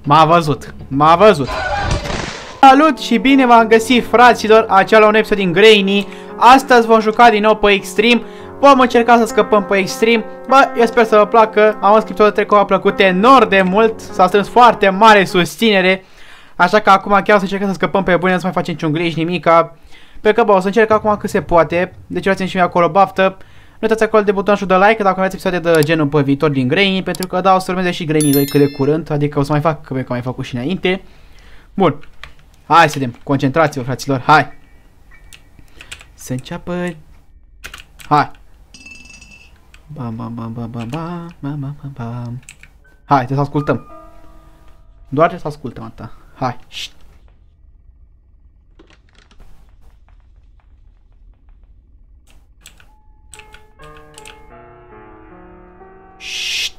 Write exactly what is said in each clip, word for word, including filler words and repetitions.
M-a văzut. M-a văzut. Salut și bine v-am găsit, fraților, acela un episod din Grainy. Astăzi vom juca din nou pe Extreme. Vom încerca să scăpăm pe Extreme. Bă, eu sper să vă placă. Am văzut că episodul trecut v-a plăcut enorm de mult. S-a strâns foarte mare susținere. Așa că acum chiar o să încercăm să scăpăm pe bune, nu să mai facem niciun glitch, nimica. Pe că, bă, o să încerc acum cât se poate. Deci luați-mi și mie acolo baftă. Nu uitați acolo de butonul de like dacă aveți episoade de genul pe viitor din Grainy. Pentru că da, o să urmeze și Grainy doi cât de curând. Adică o să mai fac că am mai făcut și înainte. Bun. Hai să vedem. Concentrați-vă, fraților. Hai. Să înceapă. Hai. Bam, bam, bam, bam, bam, bam, bam, bam, bam. Hai, trebuie să ascultăm. Doar trebuie să ascultăm atâta. Hai. Șt. Șt.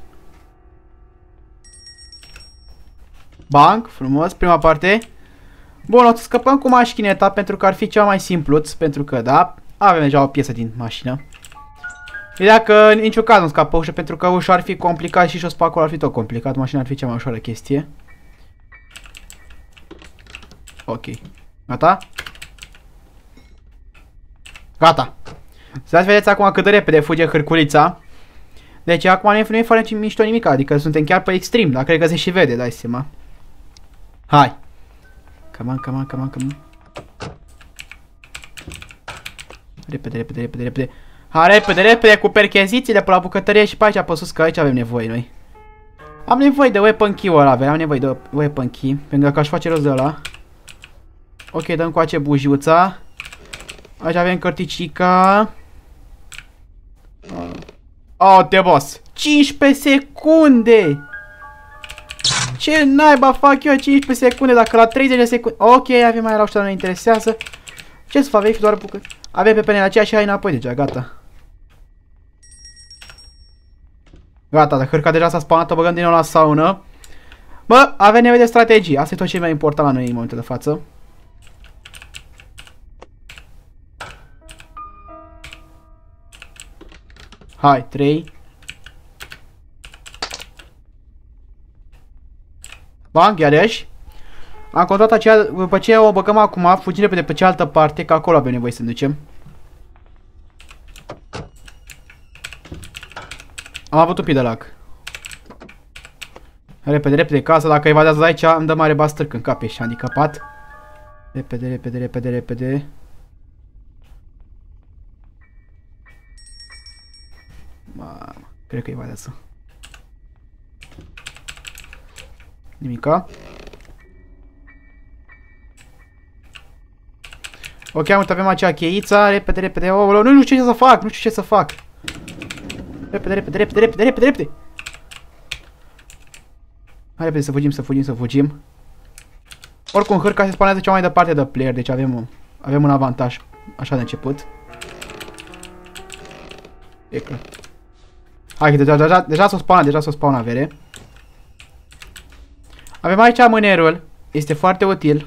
Banc, frumos, prima parte. Bun, o să scăpăm cu mașineta pentru că ar fi cea mai simpluț, pentru că, da, avem deja o piesă din mașină. E dacă în niciun caz nu scapă ușa, pentru că ușa ar fi complicat și jos pe acolo ar fi tot complicat, mașina ar fi cea mai ușoară chestie. Ok. Gata? Gata. Să vedeți acum cât de repede fuge hârculița. Deci acum nu e fără mișto nimic, adică suntem chiar pe Extreme, dar cred că se și vede, dai seama. Hai. Come on, come on, come on, come on. Repede, repede, repede, repede. Hai, repede, repede, cu perchezițiile pe la bucătărie și pe aici pe sus, că aici avem nevoie noi. Am nevoie de weapon key-ul ăla, avem nevoie de weapon key, pentru că aș face rost de ăla. Ok, dăm cu ace bujiuța. Aici avem cărticica. Oh, te boss. cincisprezece secunde! Ce naiba fac eu cincisprezece secunde dacă la treizeci de secunde... Ok, avem mai la ușa, nu ne interesează. Ce să fac, vei fi doar bucăt. Avem pe penele aceea și hai înapoi deja, gata. Gata, dacă hârca deja s-a spawnat, o băgăm din nou la saună. Bă, avem nevoie de strategie. Asta e tot ce e mai important la noi în momentul de față. Hai, trei. Bang, iarăși. Am contat aceea, după ce o băgăm acum, fugim repede pe cealaltă parte, că acolo avem nevoie să ne ducem. Am avut un pic de lag. Repede, repede, casa, dacă evadează aici, îmi dă mare bastârc în cap, ești handicapat. Repede, repede, repede, repede. Mamă, cred că evadează. Nimica. Ok, uite, avem acea cheița. Repede, repede. Oh, nu știu ce să fac. Nu știu ce să fac. Repede, repede, repede, repede, repede, repede. Hai repede să fugim, să fugim, să fugim. Oricum, hârca se spawnează cea mai departe de player. Deci avem, avem un avantaj. Așa de început. E clar. Hai, deja, deja, deja s-o spawna, deja s-o spawna avere. Avem aici mânerul. Este foarte util.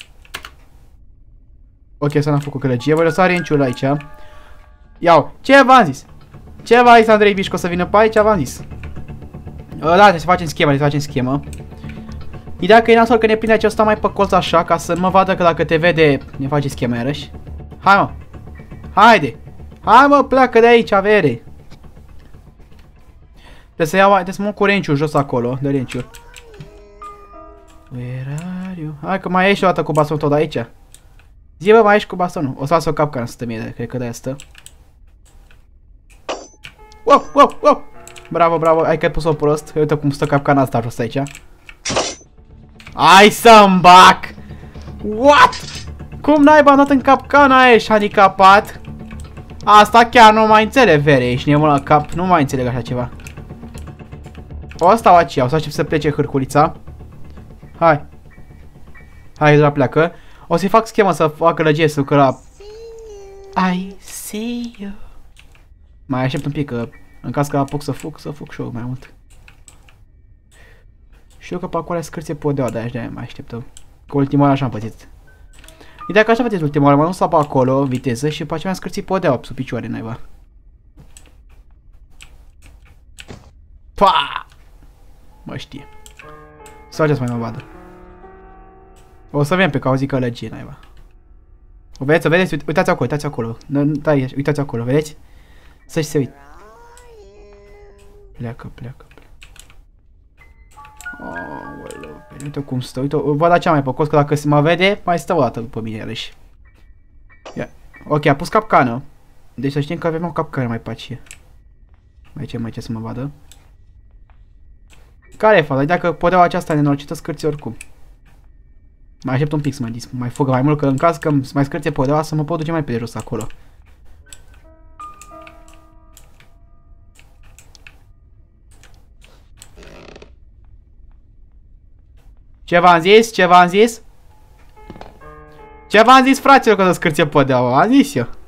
Ok, să n-am făcut călăgie. Voi lăsa renciul aici. Iau. Ce v-am zis? Ce v-am zis, Andrei Bișco, să vină pe aici? V-am zis. Da, trebuie să facem schema, trebuie să facem schemă. Ideea că e nasol că ne prinde acesta mai pe colț așa, ca să nu mă vadă că dacă te vede, ne face schema iarăși. Hai, mă. Haide. Hai, mă, pleacă de aici, avere. Trebuie să iau, trebuie să mă cu renciul jos acolo, de renciul. Where are you? Hai că mai ieși o dată cu bastonul tot aici. Zi, bă, mai ieși cu bastonul. O să las o capcană să stă mie, cred că de-aia stă. Wow, wow, wow. Bravo, bravo, hai că ai pus-o prost. Uite cum stă capcana asta jos aici. Hai să-mi bac! What? Cum n-ai banat în capcana aia, ești handicapat? Asta chiar nu mai înțeleg, vere, ești nebun la cap. Nu mai înțeleg așa ceva. O stau aici, o să aștept să plece hârculița. Hai. Hai, deja pleacă. O să-i fac schemă să facă lăgesul, că la... I see you. Mai aștept un pic, că în caz că apuc să fug, să fug și eu mai mult. Știu că pe acolo scârție podeaua, de-aia de mai așteptăm. Că ultima oară așa am pățit. Ideea că așa faceți ultima oară, mă nu stau pe acolo, viteză, și după aceea mi-am scârțit podeaua sub picioare, naiba. Pa! Mă știe. Sau ce să mai mă vadă? O să vedem pe că au zic că lăgie, naiba. O vedeți, o vedeți? Uitați acolo, uitați acolo. Da, uitați acolo, vedeți? Să-și se uit. Pleacă, pleacă, pleacă. Aoleu, uite cum stă, uite, vă da cea mai păcos, că dacă se mă vede, mai stă o dată după mine, iarăși. Ia. Ok, a pus capcană. Deci să știm că avem o capcană mai pacie. Mai ce, mai ce să mă vadă. Care e faza? Dacă podeaua aceasta nenorocită scârți oricum. Mai aștept un pic să mai, mai fugă mai mult, că în caz că mai scârție podeaua să mă pot duce mai pe jos acolo. Ce v-am zis? Ce v-am zis? Ce v-am zis, fraților, că să scârție podeaua? Am zis eu.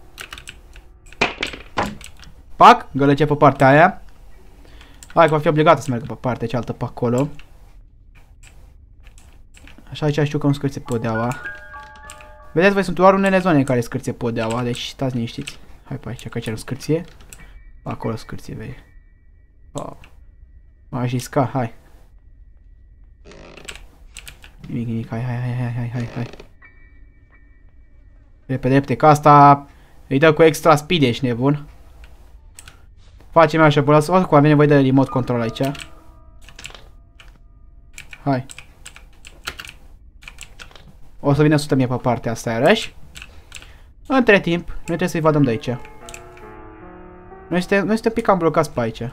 Pac, gălăce pe partea aia. Hai că va fi obligată să meargă pe partea cealaltă pe acolo. Așa aici știu că nu scârție podeaua. Vedeți, voi sunt doar unele zone în care scârție podeaua, deci stați liniștiți. Hai pe aici, că aici nu scârție. Acolo scârție, vei. Oh. M-aș risca, hai. Nimic, nimic, hai, hai, hai, hai, hai, hai, hai. Repede, repede, că asta îi dă cu extra speed, ești nebun. Facem așa, bă, lasă, cu avem nevoie de remote control aici. Hai. O să vină sută mie pe partea asta iarăși. Între timp, noi trebuie să-i vadăm de aici. Noi suntem, noi suntem pic cam blocați pe aici.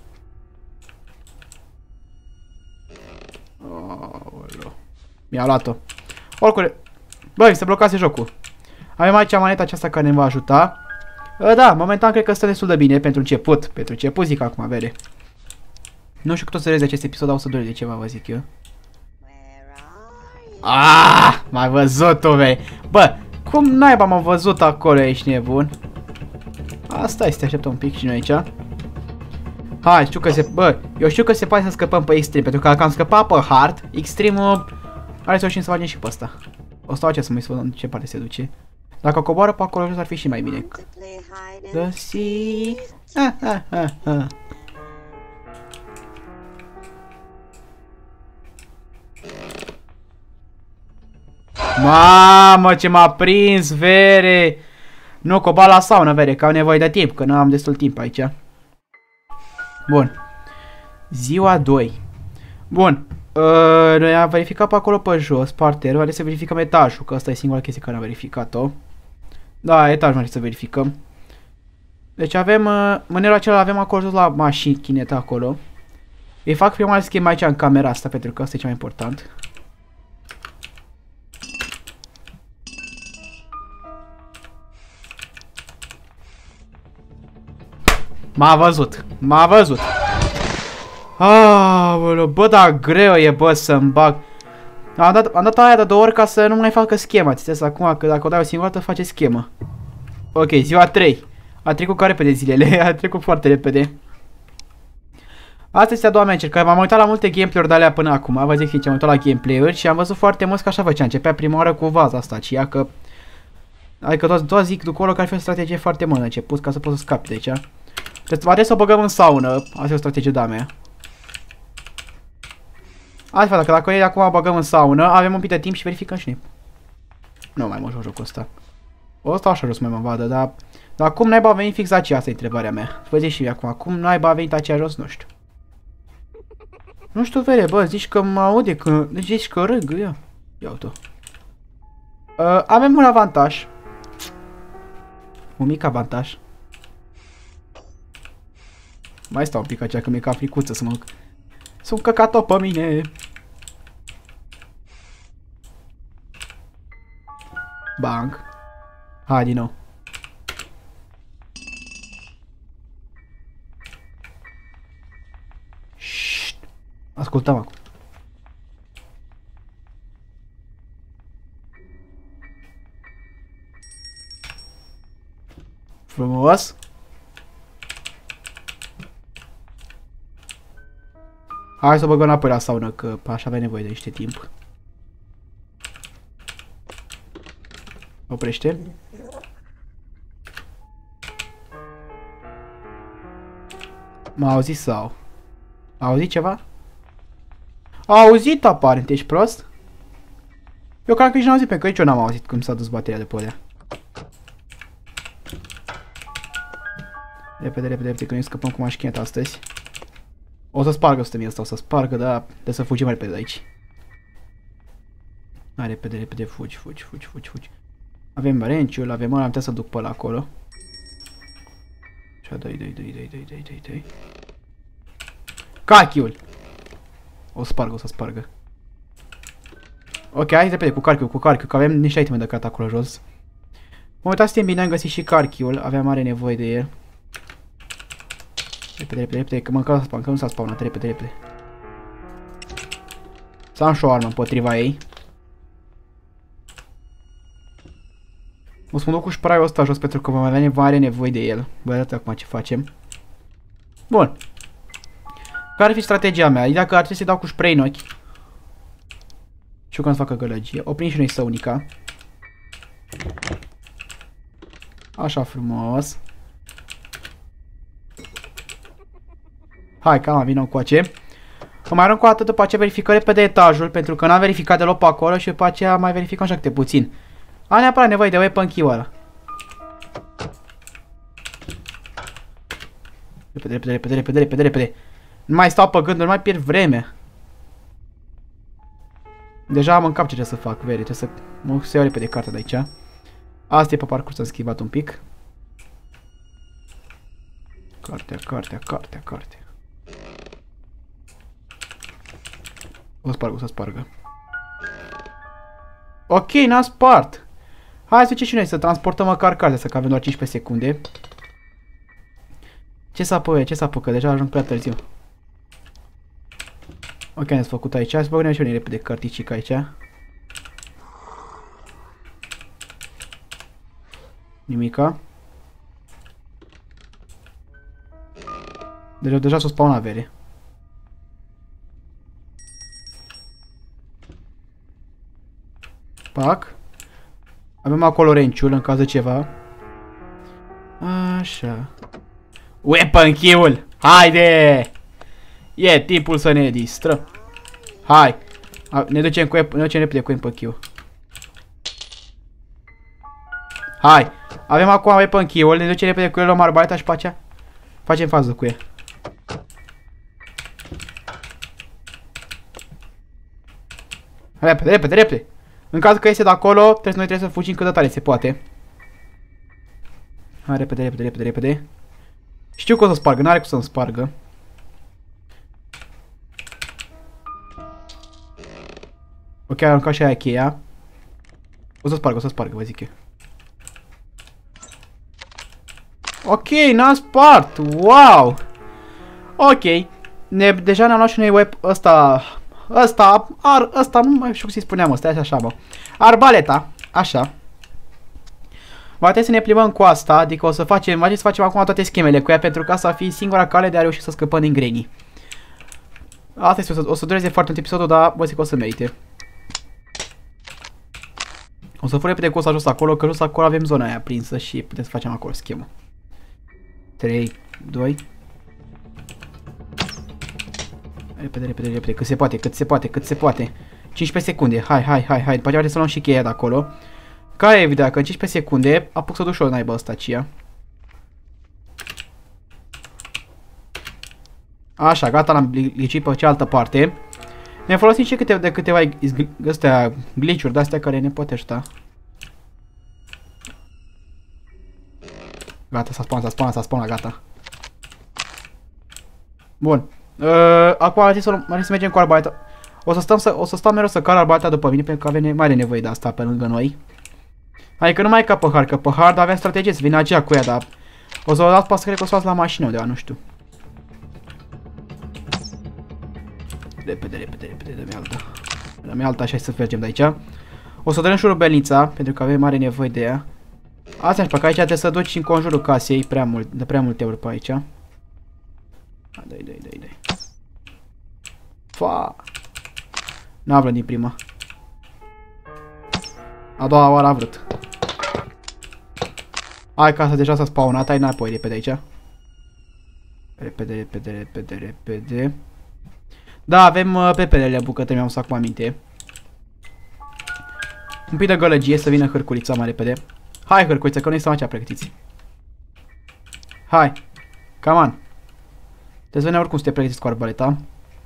Mi-a luat-o. Oricum, băi, se blocase jocul. Avem aici maneta aceasta care ne va ajuta. Da, momentan cred că stă destul de bine pentru început. Pentru început zic acum, vede. Nu știu cât o să rezi acest episod, dar o să dure de ceva, vă zic eu. Ah, m-ai văzut-o, vei. Bă, cum naiba m-am văzut acolo, ești nebun? Asta este, așteptăm un pic și noi aici. Hai, știu că se... Bă, eu știu că se poate să scăpăm pe extreme, pentru că dacă am scăpat pe hard, extreme-ul are să o știm să facem și pe ăsta. O să facem să mai să vedem ce parte se duce. Dacă coboară pe acolo jos ar fi și mai bine. The sea. Ah, ah, ah, ah. Mamă, ce m-a prins, vere! Nu, cobal la saună, vere, că au nevoie de timp, că nu am destul timp aici. Bun. Ziua doi. Bun. Uh, noi am verificat pe acolo pe jos, parterul, are să verificăm etajul, că asta e singura chestie care am verificat-o. Da, etajul mai să verificăm. Deci avem, uh, mânerul acela avem acolo jos la mașini, chineta acolo. Îi fac prima schimb aici în camera asta, pentru că asta e cea mai important. M-a văzut, m-a văzut. Aoleu, bă, da, greu e, bă, să-mi bag. Am dat, am dat aia de două ori ca să nu mai facă schema. Ți-ți acum că dacă o dai o singură dată face schemă. Ok, ziua trei. A trecut ca repede zilele, a trecut foarte repede. Asta este a doua mea încercare. M-am uitat la multe gameplay-uri de alea până acum. Vă zic că am uitat la gameplay-uri și am văzut foarte mult că așa făcea. Începea prima oară cu vaza asta, ci ea că... Adică toți, toți zic după acolo că ar fi o strategie foarte bună început ca să poți să scapi de aici. Deci va trebui să o băgăm în saună. Asta e o strategie de-a mea. Altfel, dacă dacă o acum băgăm în saună, avem un pic de timp și verificăm și noi. Nu mai mă joc jocul ăsta. O stau așa jos mai mă vadă, dar... Dar cum naiba a venit fix aceea, asta e întrebarea mea. Vă zic și eu acum, cum naiba a venit aceea jos, nu știu. Nu știu, vere, bă, zici că mă aude, că... Zici că râg, ia. Ia uite-o. Uh, avem un avantaj. Un mic avantaj. Mai stau un pic aceea, că mi-e ca fricuță să mă... Sunt căcat-o pe mine. Bang. Hai din nou. Șt. Ascultăm acum. Frumos. Hai să o băgăm înapoi la saună, că așa avea nevoie de niște timp. Oprește. M-a auzit sau? A auzit ceva? A auzit aparent, ești prost? Eu cred că nici n-am auzit, pentru că nici eu n-am auzit cum s-a dus bateria de pe alea. Repede, repede, repede, că noi scăpăm cu mașineta astăzi. O să spargă o sută mii ăsta, o să spargă, dar trebuie să fugim mai repede de aici. Hai, repede, repede, fugi, fugi, fugi, fugi, fugi. Avem barenciul, avem ăla, am putea să duc pe ăla acolo. Așa, dai, dai, dai, dai, dai, dai, dai, dai. Cachiul! O spargă, o să spargă. Ok, hai repede cu carchiul, cu carchiul, că avem niște iteme de cat acolo jos. Mă uitați, suntem bine, am găsit și carchiul, aveam mare nevoie de el. Repede, repede, repede, că măcar s-a spawnat, că nu s-a spawnat, repede, repede. Să am și o armă împotriva ei. O să mă duc cu spray-ul ăsta jos pentru că vom avea mare nevoie de el. Vă arăt acum ce facem. Bun. Care ar fi strategia mea? Dacă ar trebui să-i dau cu spray în ochi. Și eu când să facă gălăgie. Oprim și noi săunica. Așa frumos. Hai, cam vină încoace. Îmi mai arunc cu atât, după aceea verificăm repede etajul, pentru că n-am verificat deloc pe acolo și după aceea mai verificăm așa câte puțin. Am neapărat nevoie de weapon key-ul ăla. Repede, repede, repede, repede, repede, repede. Nu mai stau pe gânduri, nu mai pierd vreme. Deja am în cap ce trebuie să fac, veri, trebuie să mă să iau repede cartea de aici. Asta e pe parcurs, am schimbat un pic. Cartea, cartea, cartea, cartea. O să spargă, o să spargă. Ok, n-am spart. Hai să ce și noi, să transportăm măcar cartea, să că avem doar cincisprezece secunde. Ce s-a apucă, ce s-a apucă? Deja ajung prea târziu. Ok, ne-ați făcut aici. Hai să băgăm și unii repede carticica aici. Nimica. Deja, deja s-o spawn avere. Pac. Avem acolo renciul în caz de ceva. Așa. Weapon kill! Haide! E timpul să ne distrăm. Hai! A, ne ducem cu ne ducem repede cu weapon kill. Hai! Avem acum weapon kill, ne ducem repede cu el, luăm arbaleta și pe aceea facem fază cu el. Repede, repede, repede! În cazul că iese de acolo, trebuie, noi trebuie să fugim cât de tare se poate. Hai, repede, repede, repede, repede. Știu că o să spargă, n-are cum să-mi spargă. Ok, am aruncat și aia cheia. O să spargă, o să spargă, vă zic eu. Ok, n-am spart! Wow! Ok. Ne, deja ne-am luat și noi web ăsta... Ăsta, ar, ăsta, nu mai știu cum să-i spuneam ăsta, așa, așa, bă. Arbaleta, așa. Va trebui să ne plimbăm cu asta, adică o să facem, va trebui să facem acum toate schemele cu ea, pentru că asta va fi singura cale de a reuși să scăpăm din Granny. Asta este, o să, o să dureze foarte mult episodul, dar vă zic că o să merite. O să fur repede cu ăsta jos acolo, că jos acolo avem zona aia prinsă și putem să facem acolo schemă. trei, doi... Repede, repede, repede, cât se poate, cât se poate, cât se poate. cincisprezece secunde, hai, hai, hai, hai, după aceea să luăm și cheia de acolo. Care e evident că în cincisprezece secunde apuc să duc și o naibă ăsta, cia. Așa, gata, l-am glicit pe cealaltă parte. Ne folosim și câte, de câteva astea glitch-uri de-astea care ne pot ajuta. Gata, s-a spawnat, s-a spawnat, s-a spawnat, gata. Bun. Uh, acum ar trebui să mergem cu arbaleta. O să stăm, să, o să stăm mereu să car arbaleta după mine, pentru că avem mare nevoie de asta pe lângă noi. Adică nu mai ca pe hard, că pe hard avem strategie să vină aceea cu ea, dar o să o dați pas, cred că o să o las la mașină undeva, nu știu. Repede, repede, repede, dă-mi alta. Dă-mi alta, așa să mergem de aici. O să dăm și rubelnița, pentru că avem mare nevoie de ea. Asta și pe aici trebuie să duci în conjurul casei, prea mult, de prea multe ori pe aici. Dai, dai, dai, dai. Fa. N-a vrut din prima. A doua oară a vrut. Hai, casa deja s-a spawnat, hai înapoi repede aici. Repede, repede, repede, repede. Da, avem uh, pepelele bucătări, mi-am să acum aminte. Un pic de gălăgie să vină hârculița mai repede. Hai hârculiță, că nu este mai pregătiți. Hai. Come on. Trebuie să vedem oricum să te pregătiți cu arbaleta.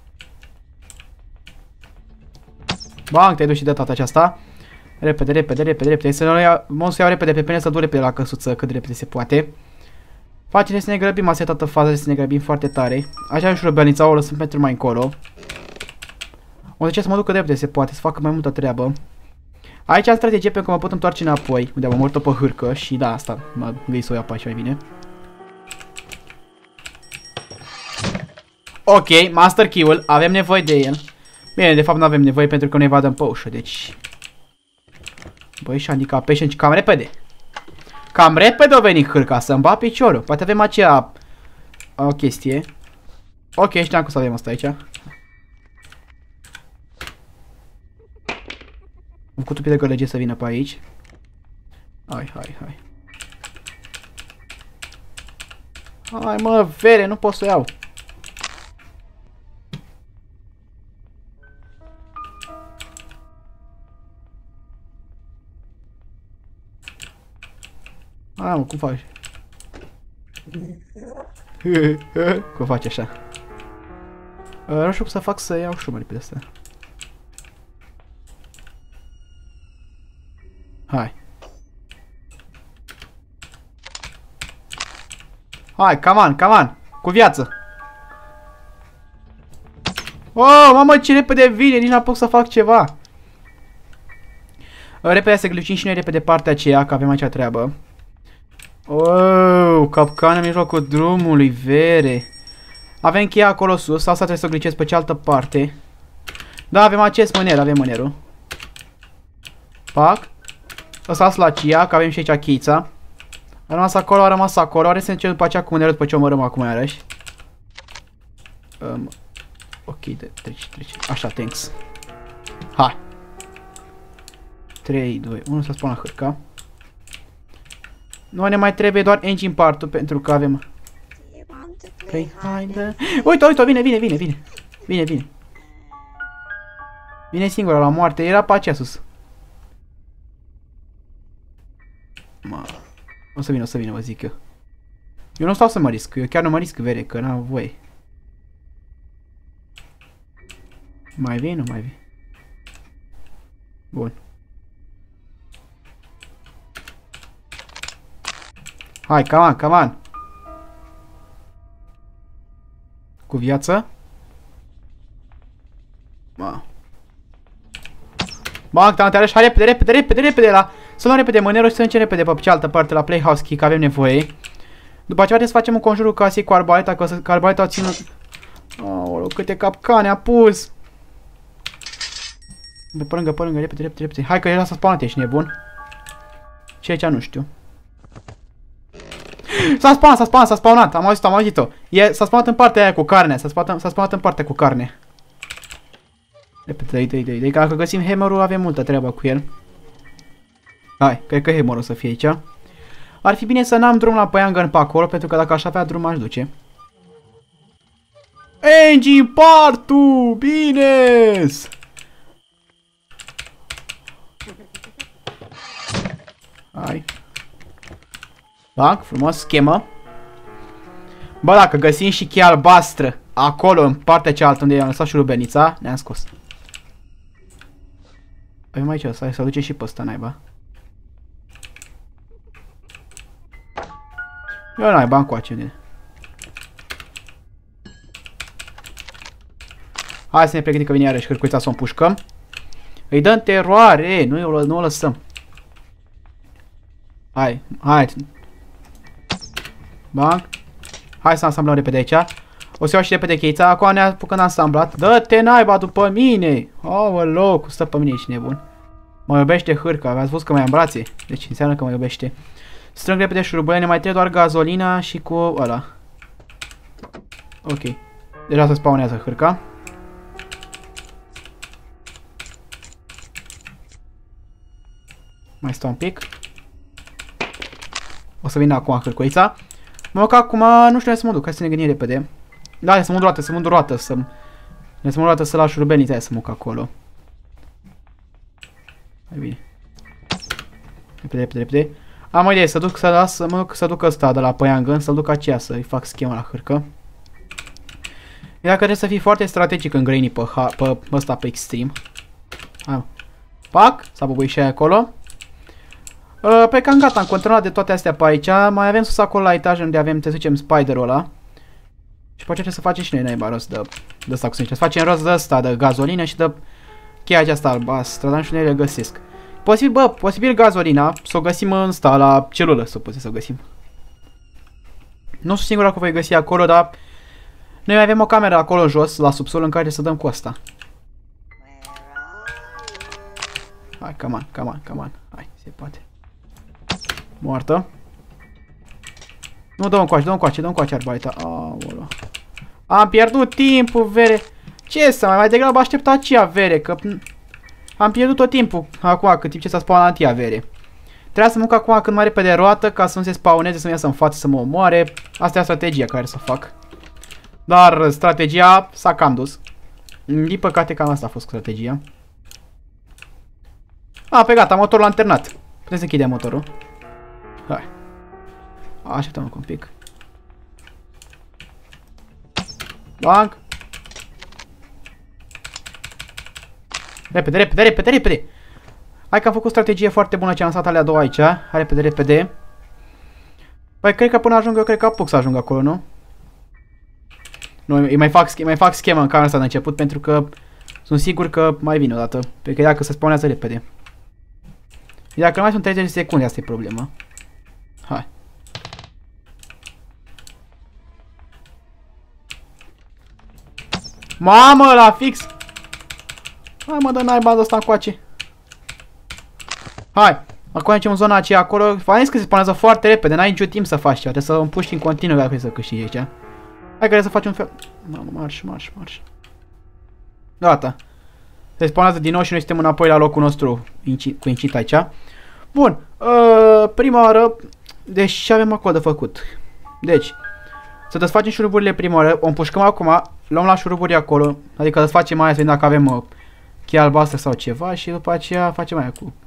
Bang, te-ai dus și de data aceasta. Repede, repede, repede, repede. Să nu ia, monstru iau repede pe pene, să du repede la căsuță cât de repede se poate. Face să ne grăbim, asta e toată faza, să ne grăbim foarte tare. Așa și răbelnița o lăsăm pentru mai încolo. O să ce să mă duc cât de repede se poate, să facă mai multă treabă. Aici am strategie pentru că mă pot întoarce înapoi, unde am omorât-o pe hârcă și da, asta mă gândesc să o iau pe aici mai bine. Ok, Master Key-ul, avem nevoie de el. Bine, de fapt nu avem nevoie pentru că nu evadăm pe ușă, deci... Băi, și handicapation cam repede. Cam repede o veni hârca să-mi bat piciorul. Poate avem aceea... O chestie. Ok, știam că să avem asta aici. Am făcut un pic de gălăgie să vină pe aici. Hai, hai, hai. Hai mă, vere, nu pot să o iau. Hai mă, cum faci? Cum faci așa? Nu știu cum să fac să iau și mai repede asta. Hai. Hai, come on, come on. Cu viață. Oh, mamă, ce repede vine, nici n-apuc să fac ceva. Repede să glucim și noi repede partea aceea, că avem aici treabă. Oh, capcană în mijlocul drumului, vere. Avem cheia acolo sus, asta trebuie să o glicesc pe cealaltă parte. Da, avem acest mâner, avem mânerul. Pac. Ăsta la cia, că avem și aici cheița. A rămas acolo, a rămas acolo. Are să ne după aceea cu mânerul după ce o mărăm acum iarăși. Um, ok, de, treci, treci. Așa, thanks. Hai. trei, doi, unu, să spun la hârca. Nu ne mai trebuie doar engine part-ul pentru că avem... Play, haide. Uite, uite, vine, vine, vine, vine. Vine, vine. Vine singură la moarte, era pe aceea sus. Ma. O să vină, o să vină, vă zic eu. Eu nu stau să mă risc, eu chiar nu mă risc, vere, că n-am voie. Mai vii, nu mai vii. Bun. Hai, come on, come on. Cu viață. Ma. Bang, tante, hai repede, repede, repede, repede la... Să luăm repede mânerul și să încem repede pe cealaltă parte la Playhouse Key, că avem nevoie. După aceea trebuie să facem un conjurul casei cu arbaleta, că, că arbaleta o ținut... Aoleu, câte capcane a pus! Pe lângă, pe lângă, repede, repede, repede. Hai că el s-a spawnat, ești nebun. Și aici nu știu. S-a spawnat, s-a spawnat, s-a spawnat, am auzit-o, am auzit-o. S-a spawnat în partea aia cu carne, s-a spawnat, spawnat în partea cu carne. Repede, dă-i, dă-i, dă-i, că dacă găsim hammerul avem multă treabă cu el. Hai, cred că hammerul o să fie aici. Ar fi bine să n-am drum la Păiangăn pe acolo, pentru că dacă aș avea drum aș duce. Engine part-ul! Bine-s! Hai. Bang, frumos, schemă. Bă, dacă găsim și cheia albastră acolo, în partea cealaltă, unde i-am lăsat și rubenița, ne-am scos. Avem aici, să să duce și pe ăsta, naiba. Eu n-ai bani cu acele. Hai să ne pregătim că vine iarăși hârcuița să o împușcăm. Îi dăm teroare, nu, nu o lăsăm. Hai, hai. Bang. Hai să asamblăm repede aici. O să iau și repede cheița. Acum ne apucăm asamblat. Dă-te naiba după mine. Aoleu, cu stă pe mine, ești nebun. Mă iubește hârca, ați văzut că mă ia în brațe. Deci înseamnă că mă iubește. Strâng repede șurubele, ne mai trebuie doar gazolina și cu ăla. Ok. Deja se spawnează hârca. Mai stau un pic. O să vină acum hârcuița. Mă duc acum, nu știu, hai să mă duc, hai să ne gândim repede. Da, să mă duc roată, să mă duc roată, să Ne să mă luată să la șurubelnița aia să mă duc acolo. Mai bine. Repede, repede, repede. Am o idee, să duc să las, să mă duc să duc ăsta de la Păiangân, să-l duc aceea, să-i fac schema la hârcă. E dacă trebuie să fii foarte strategic în grainy pe, ha, pe ăsta, pe extreme. Hai. Pac, s-a bubuit și aia acolo. Uh, pe cam gata, am continuat de toate astea pe aici. Mai avem sus acolo la etaj unde avem, te zicem, spiderul ăla. Și pe aceea să facem și noi naiba rost de, de asta, cum se zice. Să facem rost de ăsta, de gazolină și de cheia aceasta albastră, dar nu știu unde le găsesc. Posibil, bă, posibil gazolina, să o găsim în sta, la celulă, să putem să o găsim. Nu sunt sigur dacă o voi găsi acolo, dar noi mai avem o cameră acolo jos, la subsol, în care să dăm cu asta. Hai, come on, come on, come on. Hai, se poate. Moartă. Nu, dă-o încoace, dă-o încoace, dă-o încoace arbaleta. Aoleu. Am pierdut timpul, vere. Ce să mai, mai degrabă aștepta aceea vere, că am pierdut tot timpul acum, cât timp ce s-a spawnat tia vere. Trebuia să mă duc acum cât mai repede roată, ca să nu se spawneze, să nu iasă în față, să mă omoare. Asta e strategia care să fac. Dar strategia s-a cam dus. Din păcate, cam asta a fost strategia. A, pe gata, motorul a anternat. Putem să închidem motorul. Hai. Așteptăm un pic. Bang. Repede, repede, repede, repede. Hai că am făcut strategie foarte bună ce am lăsat alea două aici. Hai repede, repede. Păi cred că până ajung eu, cred că apuc să ajung acolo, nu? Nu, îi mai fac, mai fac schema în camera asta de început pentru că sunt sigur că mai vine odată. Pentru că dacă se spawnează repede. Dacă mai sunt treizeci de secunde, asta e problema. Hai. Mamă, la fix! Hai mă, dă naiba de ăsta încoace. Hai. Acum ajungem în zona aceea acolo. V-am zis că se spawnează foarte repede, n-ai niciun timp să faci ceva. Trebuie să împuști în continuu dacă vrei să câștigi aici. Hai că trebuie să faci un fel. Mamă, marș, marș, marș. Gata. Se spawnează din nou și noi suntem înapoi la locul nostru cu incit aici. Bun. Uh, prima oară. Deci ce avem acolo de făcut? Deci. Să desfacem șuruburile prima oară. O împușcăm acum. Luăm la șuruburi acolo. Adică desfacem aia să vedem dacă avem uh, cheia albastră sau ceva. Și după aceea facem aia cu...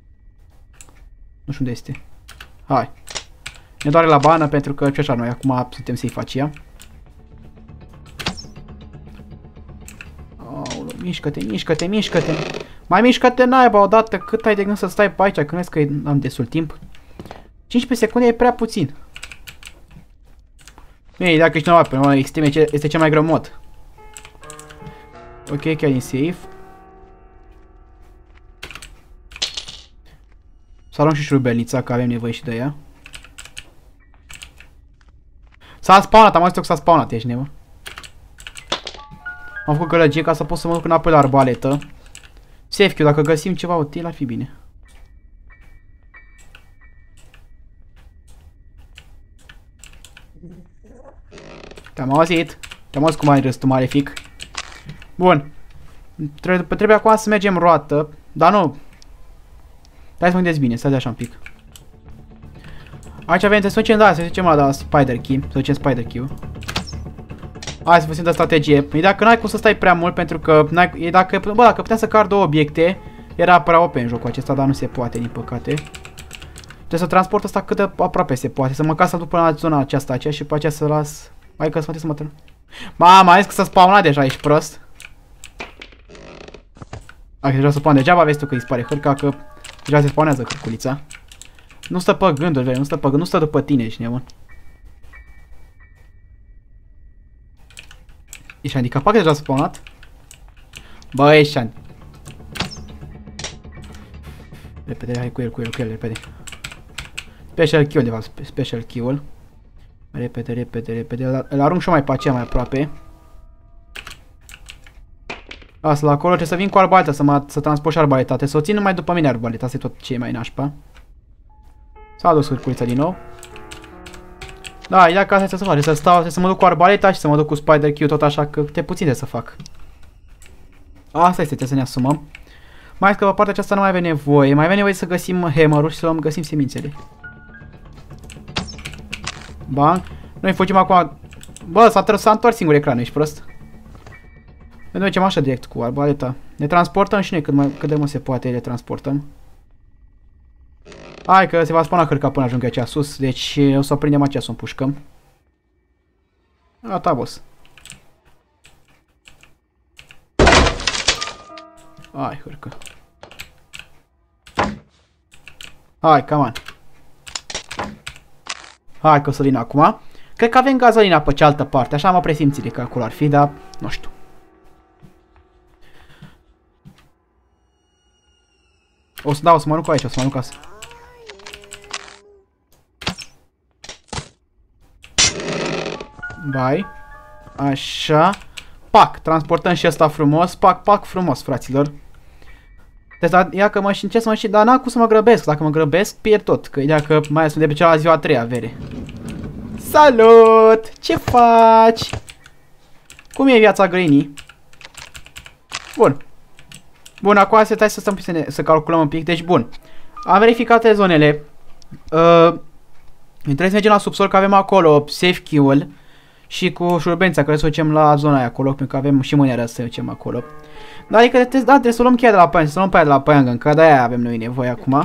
Nu știu unde este. Hai. Ne doare la bană pentru că și așa noi acum suntem să-i facia. Aoleu, mișcă-te, mișcă-te, mișcă-te. Mai mișcă-te naiba odată, cât ai de gând să stai pe aici, când vezi că am destul timp. cincisprezece secunde e prea puțin. Ei, dacă ești nova pe extreme, este cel mai greu mod. Ok, chiar din safe. Să luăm și șurubelnița, că avem nevoie și de ea. S-a spawnat, am auzit că s-a spawnat, ești nebun. Am făcut gălăgie ca să pot să mă duc înapoi la arbaletă. Safe kill, dacă găsim ceva util ar fi bine. Te-am auzit. Te-am auzit cum ai râs tu, malefic. Bun. Trebuie, trebuie acum să mergem roată. Dar nu. Hai să mă gândesc bine, stai de așa un pic. Aici avem, să ducem, da, să ducem la da, spider key. Să ducem spider key. Hai să folosim de strategie. E dacă n-ai cum să stai prea mult, pentru că n-ai, e dacă, bă, dacă puteam să car două obiecte, era prea open jocul acesta, dar nu se poate, din păcate. Trebuie să transport asta cât de aproape se poate, să măcar să duc până la zona aceasta aceea și pe aceea să las... Hai că să să mă trân. Mama, ai zis că s-a spawnat deja, ești prost. Hai că deja se spawn, degeaba vezi tu că dispare hârca, că deja se spawnează hârculița. Nu stă pe gânduri, vei, nu stă pe gânduri, nu stă după tine, ești nebun. Ești handicapat că deja s-a spawnat? Bă, ești hand... Repede, hai cu el, cu el, cu el, repede. Special kill, de fapt, special kill. Repede, repede, repede. Îl arunc și eu mai pe aceea, mai aproape. Asta, la acolo trebuie să vin cu arbaleta, să, mă, să transport și arbaleta. Trebuie să o țin numai după mine arbaleta, asta e tot ce e mai nașpa. S-a adus hârculița din nou. Da, ideea că asta trebuie să fac, să stau, să mă duc cu arbaleta și să mă duc cu spider Q, tot așa, că te puțin de să fac. Asta este, trebuie să ne asumăm. Mai că pe partea aceasta nu mai avem nevoie, mai avem nevoie să găsim hammer-ul și să luăm, găsim semințele. Bang. Noi fugim acum. Bă, s-a întors singur ecranul, ești prost? Ne ducem așa direct cu arbaleta. Ne transportăm și noi cât, mai, cât de mult se poate, le transportăm. Hai că se va spawna cărca până ajung aici sus, deci o să prindem aceea să o împușcăm. Gata, boss. Hai, hârcă. Hai, come on. Hai, Căsălina, acum. Cred că avem gazolina pe cealaltă parte, așa am presimțit de că acolo ar fi, dar nu știu. O să dau, o să mă arunc aici, o să mă arunc acasă. Bai. Așa. Pac, transportăm și ăsta frumos. Pac, pac, frumos, fraților. Deci, da, ia că mă și încep să mă și... Dar n-am cum să mă grăbesc. Dacă mă grăbesc, pierd tot. Că ia că mai sunt de pe cealaltă ziua a treia, vere. Salut! Ce faci? Cum e viața Greenie? Bun. Bun, acum să stai să stăm să, ne, să calculăm un pic. Deci, bun. Am verificat zonele. Uh, trebuie să mergem la subsol, că avem acolo safe kill. Și cu șurbența, care să o ducem la zona aia acolo, pentru că avem și mânerea să o ducem acolo. Dar adică trebuie, da, trebuie să luăm cheia de la Pang, să luăm pe aia de la Pang, încă de-aia avem noi nevoie acum.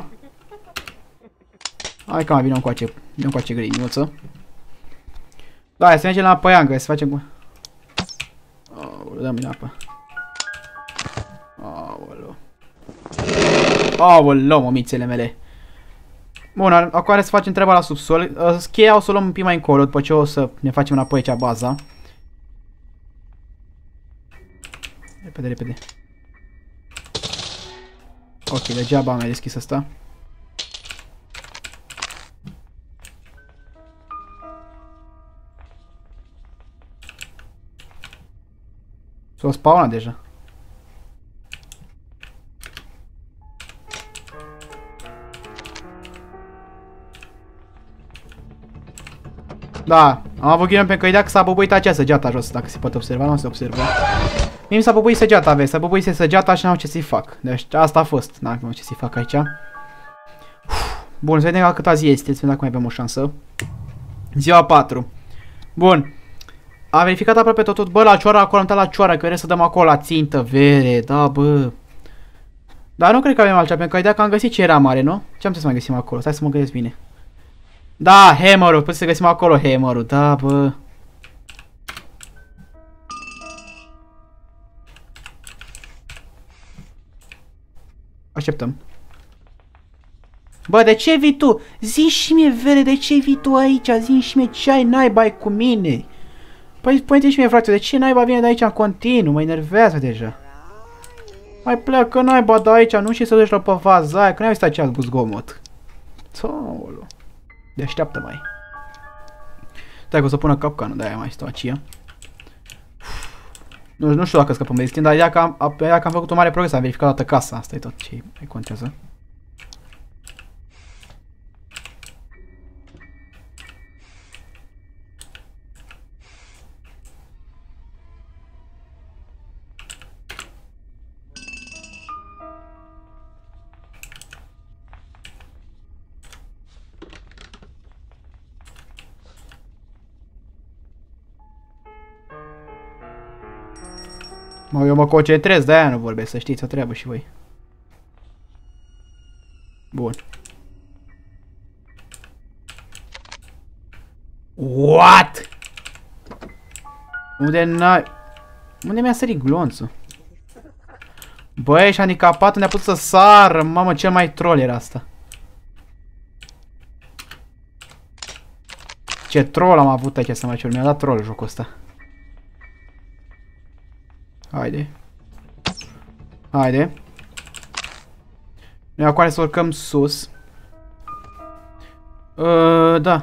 Hai că mai vină încoace, vină încoace griniuță. Da, hai să mergem la Pang, să facem cu... Aoleu, dă-mi apă. Aoleu. Aoleu, mămițele mele. Bun, acum să facem treaba la subsol. Cheia o să o luăm un pic mai încolo, după ce o să ne facem înapoi aici baza. Repede, repede. Ok, degeaba am mai deschis asta. S-o spawnat deja. Da, am avut ghinion pentru că ideea că s-a bubuit acea săgeata jos, dacă se poate observa, nu se observă. Mie mi s-a bubuit săgeata, vezi, s-a bubuit săgeata și n-am ce să-i fac. Deci asta a fost, n-am ce să-i fac aici. Uf. Bun, să vedem la câta zi este, să vedem dacă mai avem o șansă. Ziua patru. Bun. Am verificat aproape tot, tot. Bă, la cioara, acolo am dat la cioara, că vrem să dăm acolo la țintă, vere, da, bă. Dar nu cred că avem altceva, pentru că ideea că am găsit ce era mare, nu? Ce am să mai găsim acolo? Stai să mă gândesc bine. Da, hammer-ul, putem să găsim acolo hammer-ul, da, bă. Așteptăm. Bă, de ce vii tu? Zi și mie, vere, de ce vii tu aici? Zi și mie, ce ai naiba cu mine? Păi, spune-te și mie, frate, de ce naiba vine de aici în continuu? Mă enervează deja. Mai pleacă naiba de aici, nu și să duci la pe vaza aia, că n-ai stat ce ați zgomot. Țoolo. De așteaptă mai. Stai că o să pună capcanul, de-aia mai stau aceea. Nu, nu știu dacă scăpăm de dar ideea că, am, ideea că am făcut un mare progres, am verificat toată casa, asta e tot ce mai contează. Mă, eu mă concentrez, de-aia nu vorbesc, să știți o treabă și voi. Bun. What? Unde n-ai... Unde mi-a sărit glonțul? Bă, ești handicapat, unde a putut să sară, mamă, cel mai troll era asta. Ce troll am avut aici să mă cer, mi-a dat troll jocul ăsta. Haide. Haide. Noi acum să urcăm sus. Uh, da.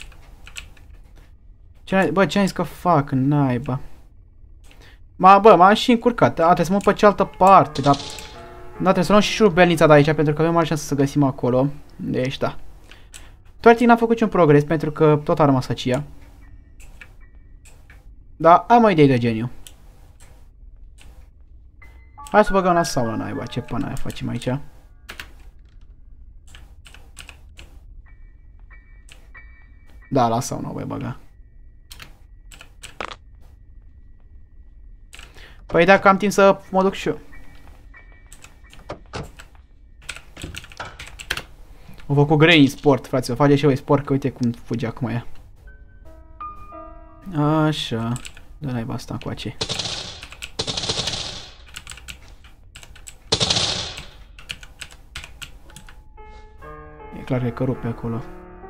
Ce, bă, ce am zis că fac, naiba. Ma, bă, m-am și încurcat. Da, trebuie să mă pe cealaltă parte, dar... Da, trebuie să luăm și șurubelnița de aici, pentru că avem mare șansă să găsim acolo. Deci, da. Toartic n-am făcut niciun progres, pentru că tot a rămas aceea. Dar am o idee de geniu. Hai să băgăm la sauna, naiba, ce pana aia facem aici. Da, la sauna o voi băga. Păi dacă am timp să mă duc și eu. O făcut Granny sport, frate, o face și eu sport, că uite cum fuge acum ea. Așa. Dă naiba asta încoace. E clar că rupe acolo.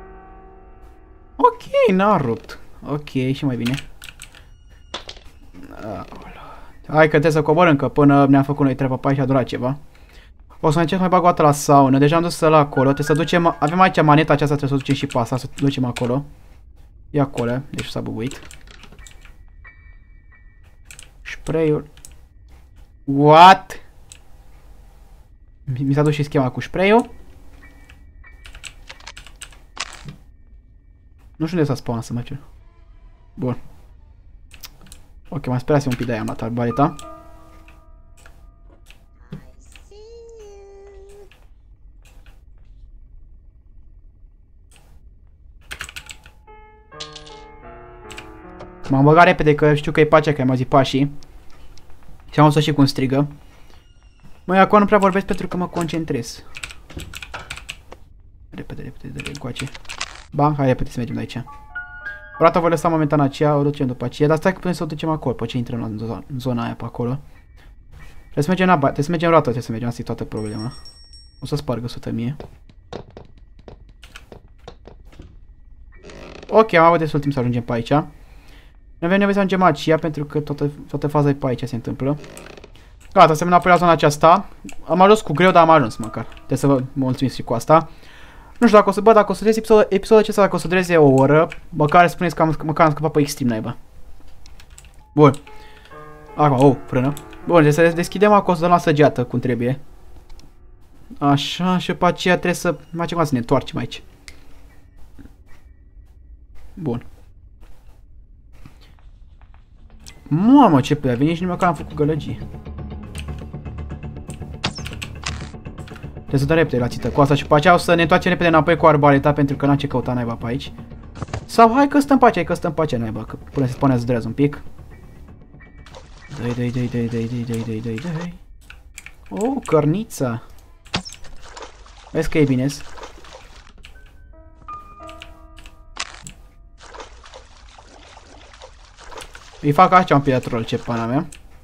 Ok, n-a rupt. Ok, și mai bine. Hai că trebuie să coborâm, că până ne-am făcut noi treaba pe aici a durat ceva. O să încerc mai bag o dată la saună, deja am dus să la acolo, trebuie să ducem, avem aici maneta aceasta, trebuie să ducem și pe asta, să ducem acolo. E acolo, deci s-a bubuit. Spray-ul. What? Mi s-a dus și schema cu spray-ul. Nu știu unde s-a spawnat să mergem. Bun. Ok, m-am sperat un pic de aia, am luat arbaleta. M-am băgat repede că știu că e pacea, că am auzit pașii. Și am auzit și cum strigă. Măi, acum nu prea vorbesc pentru că mă concentrez. Repede, repede, repede, încoace. Bang, hai repede să mergem de aici. O dată voi lăsa momentan aceea, o ducem după aceea, dar stai că putem să o ducem acolo, pe ce intrăm în zona, în zona aia pe acolo. Trebuie să mergem la trebuie să mergem roată, trebuie să mergem, asta e toată problema. O să spargă sută mie. Ok, am avut destul timp să ajungem pe aici. Nu avem nevoie să ajungem aceea, pentru că toată, toată faza e pe aici se întâmplă. Gata, semnă apoi la zona aceasta. Am ajuns cu greu, dar am ajuns măcar. Trebuie să vă mulțumim și cu asta. Nu știu dacă o să, bă, dacă o să dureze episodul, episodul acesta, dacă o să dureze o oră, măcar spuneți că am, măcar am scăpat pe extrem, naiba. Bun. Acum, oh, frână. Bun, deci să deschidem acolo, să dăm la săgeată, cum trebuie. Așa, și pe aceea trebuie să mai ceva să ne întoarcem aici. Bun. Mamă, ce pe a venit și nici măcar am făcut gălăgie. Trebuie să dăm repede la țită cu asta și pe aceea o să ne întoarcem repede înapoi cu arbaleta, pentru că n-am ce căuta naiba pe aici. Sau hai că stăm pe aceea, hai că stăm pe aceea naiba, că până se spawnează dreaz un pic. Dai, dai, dai, dai, dai, dai, dai, dai, dai, dai. Oh, cărnița. Vezi că e bine. Îi fac așa un pic de troll, ce pana mea.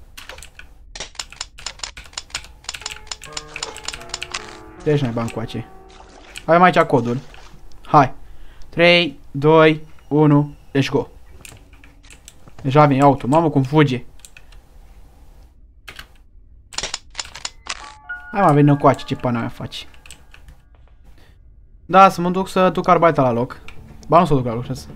Deci n-ai bani coace. Avem aici codul. Hai. trei, doi, unu, let's go. Deja vine auto. Mamă cum fuge. Hai mă, veni coace, ce pana mea faci. Da, să mă duc să duc arbaleta la loc. Ba nu să o duc la loc, să.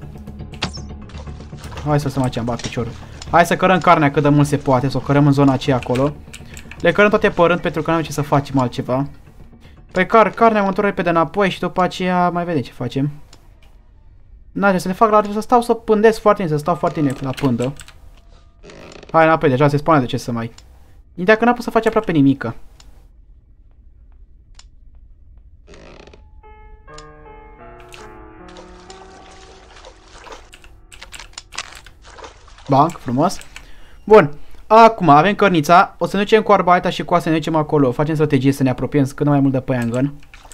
Hai să stăm aici, îmi bat piciorul. Hai să cărăm carnea cât de mult se poate, să o cărăm în zona aceea acolo. Le cărăm toate pe rând pentru că nu avem ce să facem altceva. Păi car, carnea mă întorc repede înapoi și după aceea mai vedem ce facem. N-are să le fac la să stau să pândesc foarte bine, să stau foarte bine la pândă. Hai înapoi, deja se spune de ce să mai. Dacă n-am pus să faci aproape nimică. Banc, frumos. Bun. Acum avem cărnița. O să ne ducem cu arbaleta și cu asta ne ducem acolo. Facem strategie să ne apropiem cât mai mult de Pyangan.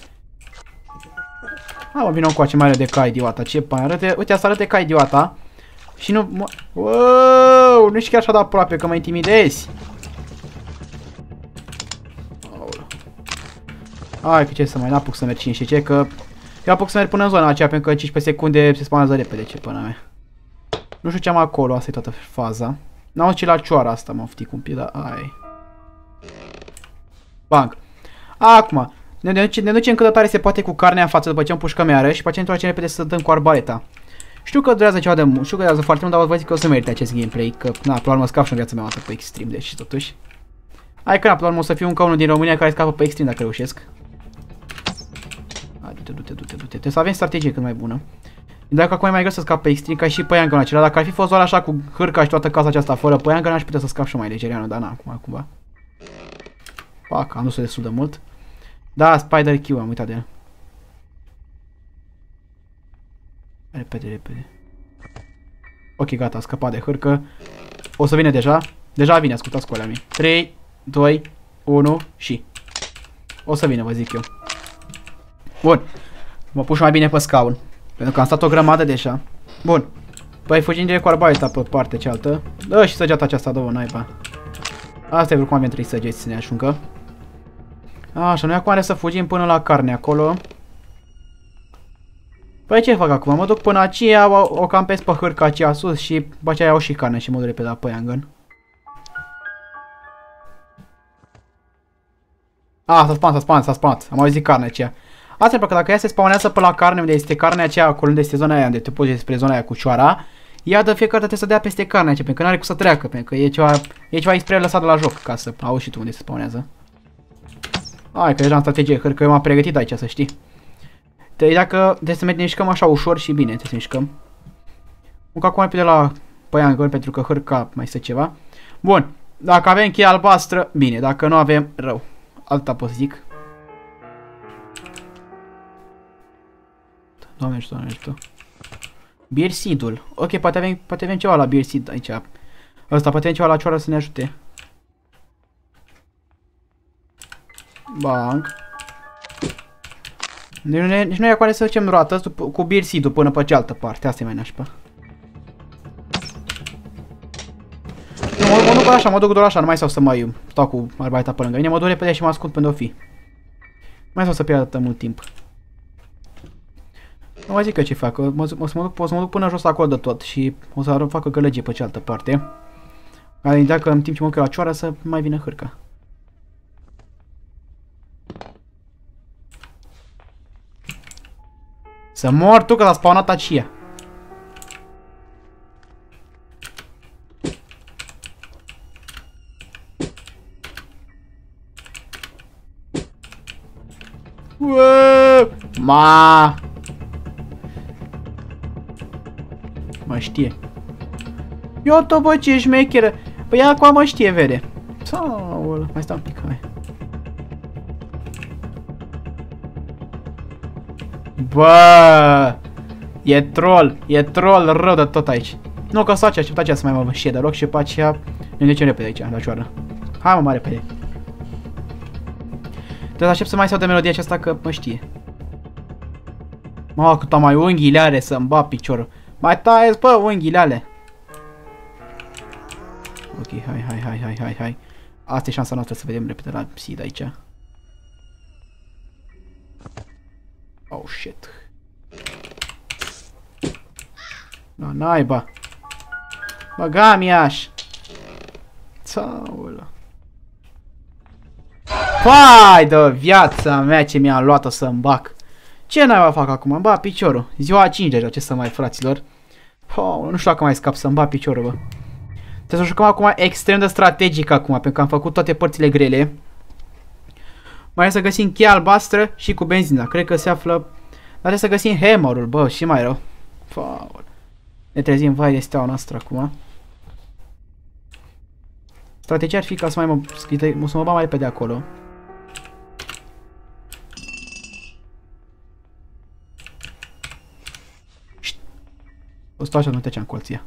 Hai mă, vină încoace, mai arăt de ca idiota. Ce pani arăte? Uite, asta arăte ca idiota. Și nu... Wow, nu ești chiar așa de aproape, că mă intimidezi. Hai, că ce să mai n-apuc să merg cine și ce, că... Eu apuc să merg până în zona aceea, pentru că cincisprezece secunde se spawnează repede, ce până mea. Nu știu ce am acolo, asta e toată faza. N-am ce la cioara asta, mă oftic un pic, dar ai. Bang. Acum, ne, ne, ne ducem cât de tare se poate cu carnea în față după ce împușcăm iară și pe aceea întoarcem repede să dăm cu arbaleta. Știu că durează ceva de mult, știu că durează foarte mult, dar vă zic că o să merite acest gameplay, că, na, până la urmă scap și în viața mea pe extrem, deci totuși. Hai că, na, până la urmă o să fiu încă unul din România care scapă pe extrem dacă reușesc. Hai, du-te, du-te, du-te, du-te, trebuie să avem strategie cât mai bună. Dacă acum e mai greu să scap pe extrem ca și Pyangan acela, dacă ar fi fost doar așa cu hârca și toată casa aceasta fără Pyangan, aș putea să scap și mai legerianul, dar na, acum, cumva. Fac, am dus-o destul de mult. Da, Spider Q, am uitat de el. Repede, repede. Ok, gata, a scăpat de hârcă. O să vină deja. Deja vine, ascultați cu alea mii. trei, doi, unu și... O să vină, vă zic eu. Bun. Mă pun și mai bine pe scaun. Pentru că am stat o grămadă deja. Bun. Păi fugim direct cu arbaita pe partea cealaltă. Dă și săgeata aceasta, dă-o, naiba. Asta e, cum avem trei săgeți să ne ajungă. Așa, noi acum are să fugim până la carne acolo. Păi ce fac acum? Mă duc până aceea, o, o campez pe hârca aceea sus și după aceea iau și carne și mă duc repede la Păiangăn. Ah, s-a spans, s-a spans, s-a spans. Am auzit carne aceea. Asta e pentru că dacă ea se spawnează pe la carne, unde este carnea aceea, acolo unde este zona aia, unde te poți spre zona aia cu cioara, ea de fiecare dată trebuie să dea peste carne aceea, pentru că nu are cum să treacă, pentru că e ceva, e ceva spre lăsat de la joc, ca să auzi și tu unde se spawnează. Hai că deja am strategie, cred că eu m-am pregătit aici, să știi. Deci dacă trebuie să ne mișcăm așa ușor și bine, trebuie să mișcăm. Încă acum repede la Păiangăn, pentru că hârca mai este ceva. Bun, dacă avem cheia albastră, bine, dacă nu avem, rău. Alta pot să zic. Doamne ajută, Doamne ajută. Beerseed-ul. Ok, poate avem, poate avem ceva la Beerseed aici. Ăsta, poate avem ceva la cioară să ne ajute. Bang. Deci nu e acolo să facem roată cu Beerseed-ul până pe cealaltă parte. Asta e mai nașpa. Nu, mă, mă duc așa, mă duc doar așa, nu mai stau să mai stau cu arbaita pe lângă mine. Mă duc repede și mă ascund pe unde o fi. Mai stau să pierd atât mult timp. Nu mai zic eu ce fac, o, o, o, să mă duc, o să mă duc până jos acolo de tot și o să fac o gălăgie pe cealaltă parte. Adică dacă în timp ce mă duc la cioară să mai vină hârca. Să mor tu că s-a spawnat aceea. Uuu, ma. Mă știe. Iată bă ce șmecheră. Păi ea acum mă știe, vede. Sau, mai stau un pic, hai. Bă, e troll, e troll rău de tot aici. Nu, că s-a așteptat aceea să mai mă știe deloc și după aceea ne ducem repede aici, la cioară. Hai mă, mai repede. Trebuie să aștept să mai sau de melodia aceasta că mă știe. Mă, cât am mai unghiile are să-mi bat piciorul. Mai taie-ți, bă, unghiile ale. Ok, hai, hai, hai, hai, hai, hai. Asta e șansa noastră să vedem repede la Seed aici. Oh, shit. No, naiba. Băga mi-aș. Țaulă. Pai de viața mea ce mi-am luat-o să-mi bac. Ce naiba fac acum? Îmi bat piciorul. Ziua a cinci deja, ce să mai, fraților. Oh, nu știu dacă mai scap să-mi bat piciorul, bă. Trebuie să jucăm acum extrem de strategic acum, pentru că am făcut toate părțile grele. Mai e să găsim cheia albastră și cu benzina. Cred că se află... Dar trebuie să găsim hammerul, bă, și mai rău. Faul. Ne trezim, vai de steaua noastră acum. Strategia ar fi ca să mai mă... să mă bat mai repede acolo. O stau așa, nu treceam colția.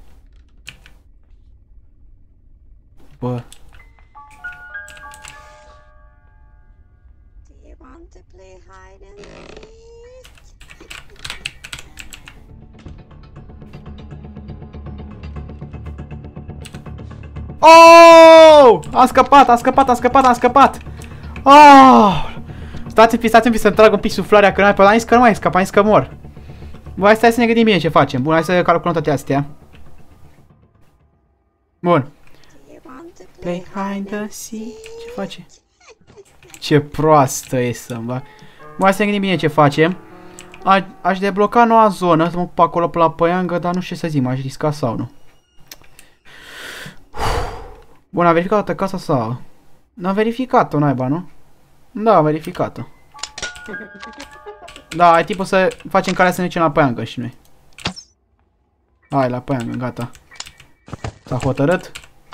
Bă. Oh! Am scăpat, am scăpat, am scăpat, am scăpat! Oh! Stați-mi, stați-mi, stați-mi să-mi trag un pic suflarea, că n-ai pe ăla, că nu mai scap, am zis că mor. Bă, hai stai să ne gândim bine ce facem. Bun, hai să calculăm toate astea. Bun. Play hide the sea. Ce face? Ce proastă e să-mi bag. Bun, hai să ne gândim bine ce facem. A, aș debloca noua zonă, să mă pup acolo pe la Păiangăn, dar nu știu ce să zic, m-aș risca sau nu. Bun, am verificat toată casa sau? N-am verificat-o, naiba, nu? Da, am verificat-o. Da, ai tipul să facem calea să ne ducem la Păiangăn și noi. Hai, la Păiangăn, gata. S-a hotărât.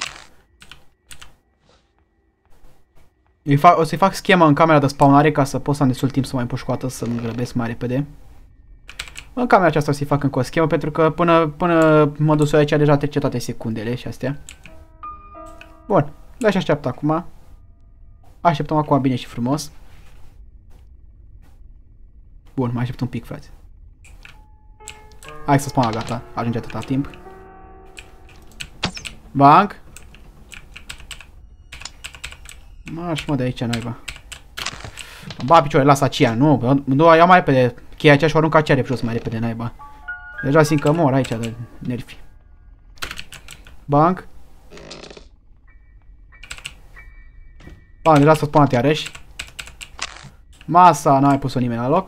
O să-i fac schema în camera de spawnare ca să pot să am destul timp să mai puș cu atât să mă grăbesc mai repede. În camera aceasta o să-i fac încă o schemă pentru că până, până mă duc aici deja trece toate secundele și astea. Bun, da și așteaptă acum. Așteptăm acum bine și frumos. Bun, mai aștept un pic, frate. Hai să spun gata, ajunge atâta timp. Banc. Marș, mă, de aici, naiba. Ba, picioare, lasă aceea, nu, nu, ia mai repede cheia aceea și o arunca aceea de jos mai repede, naiba. Deja simt că mor aici de nervi. Banc. Ba, deja să spun iarăși. Masa, n-a mai pus-o nimeni la loc.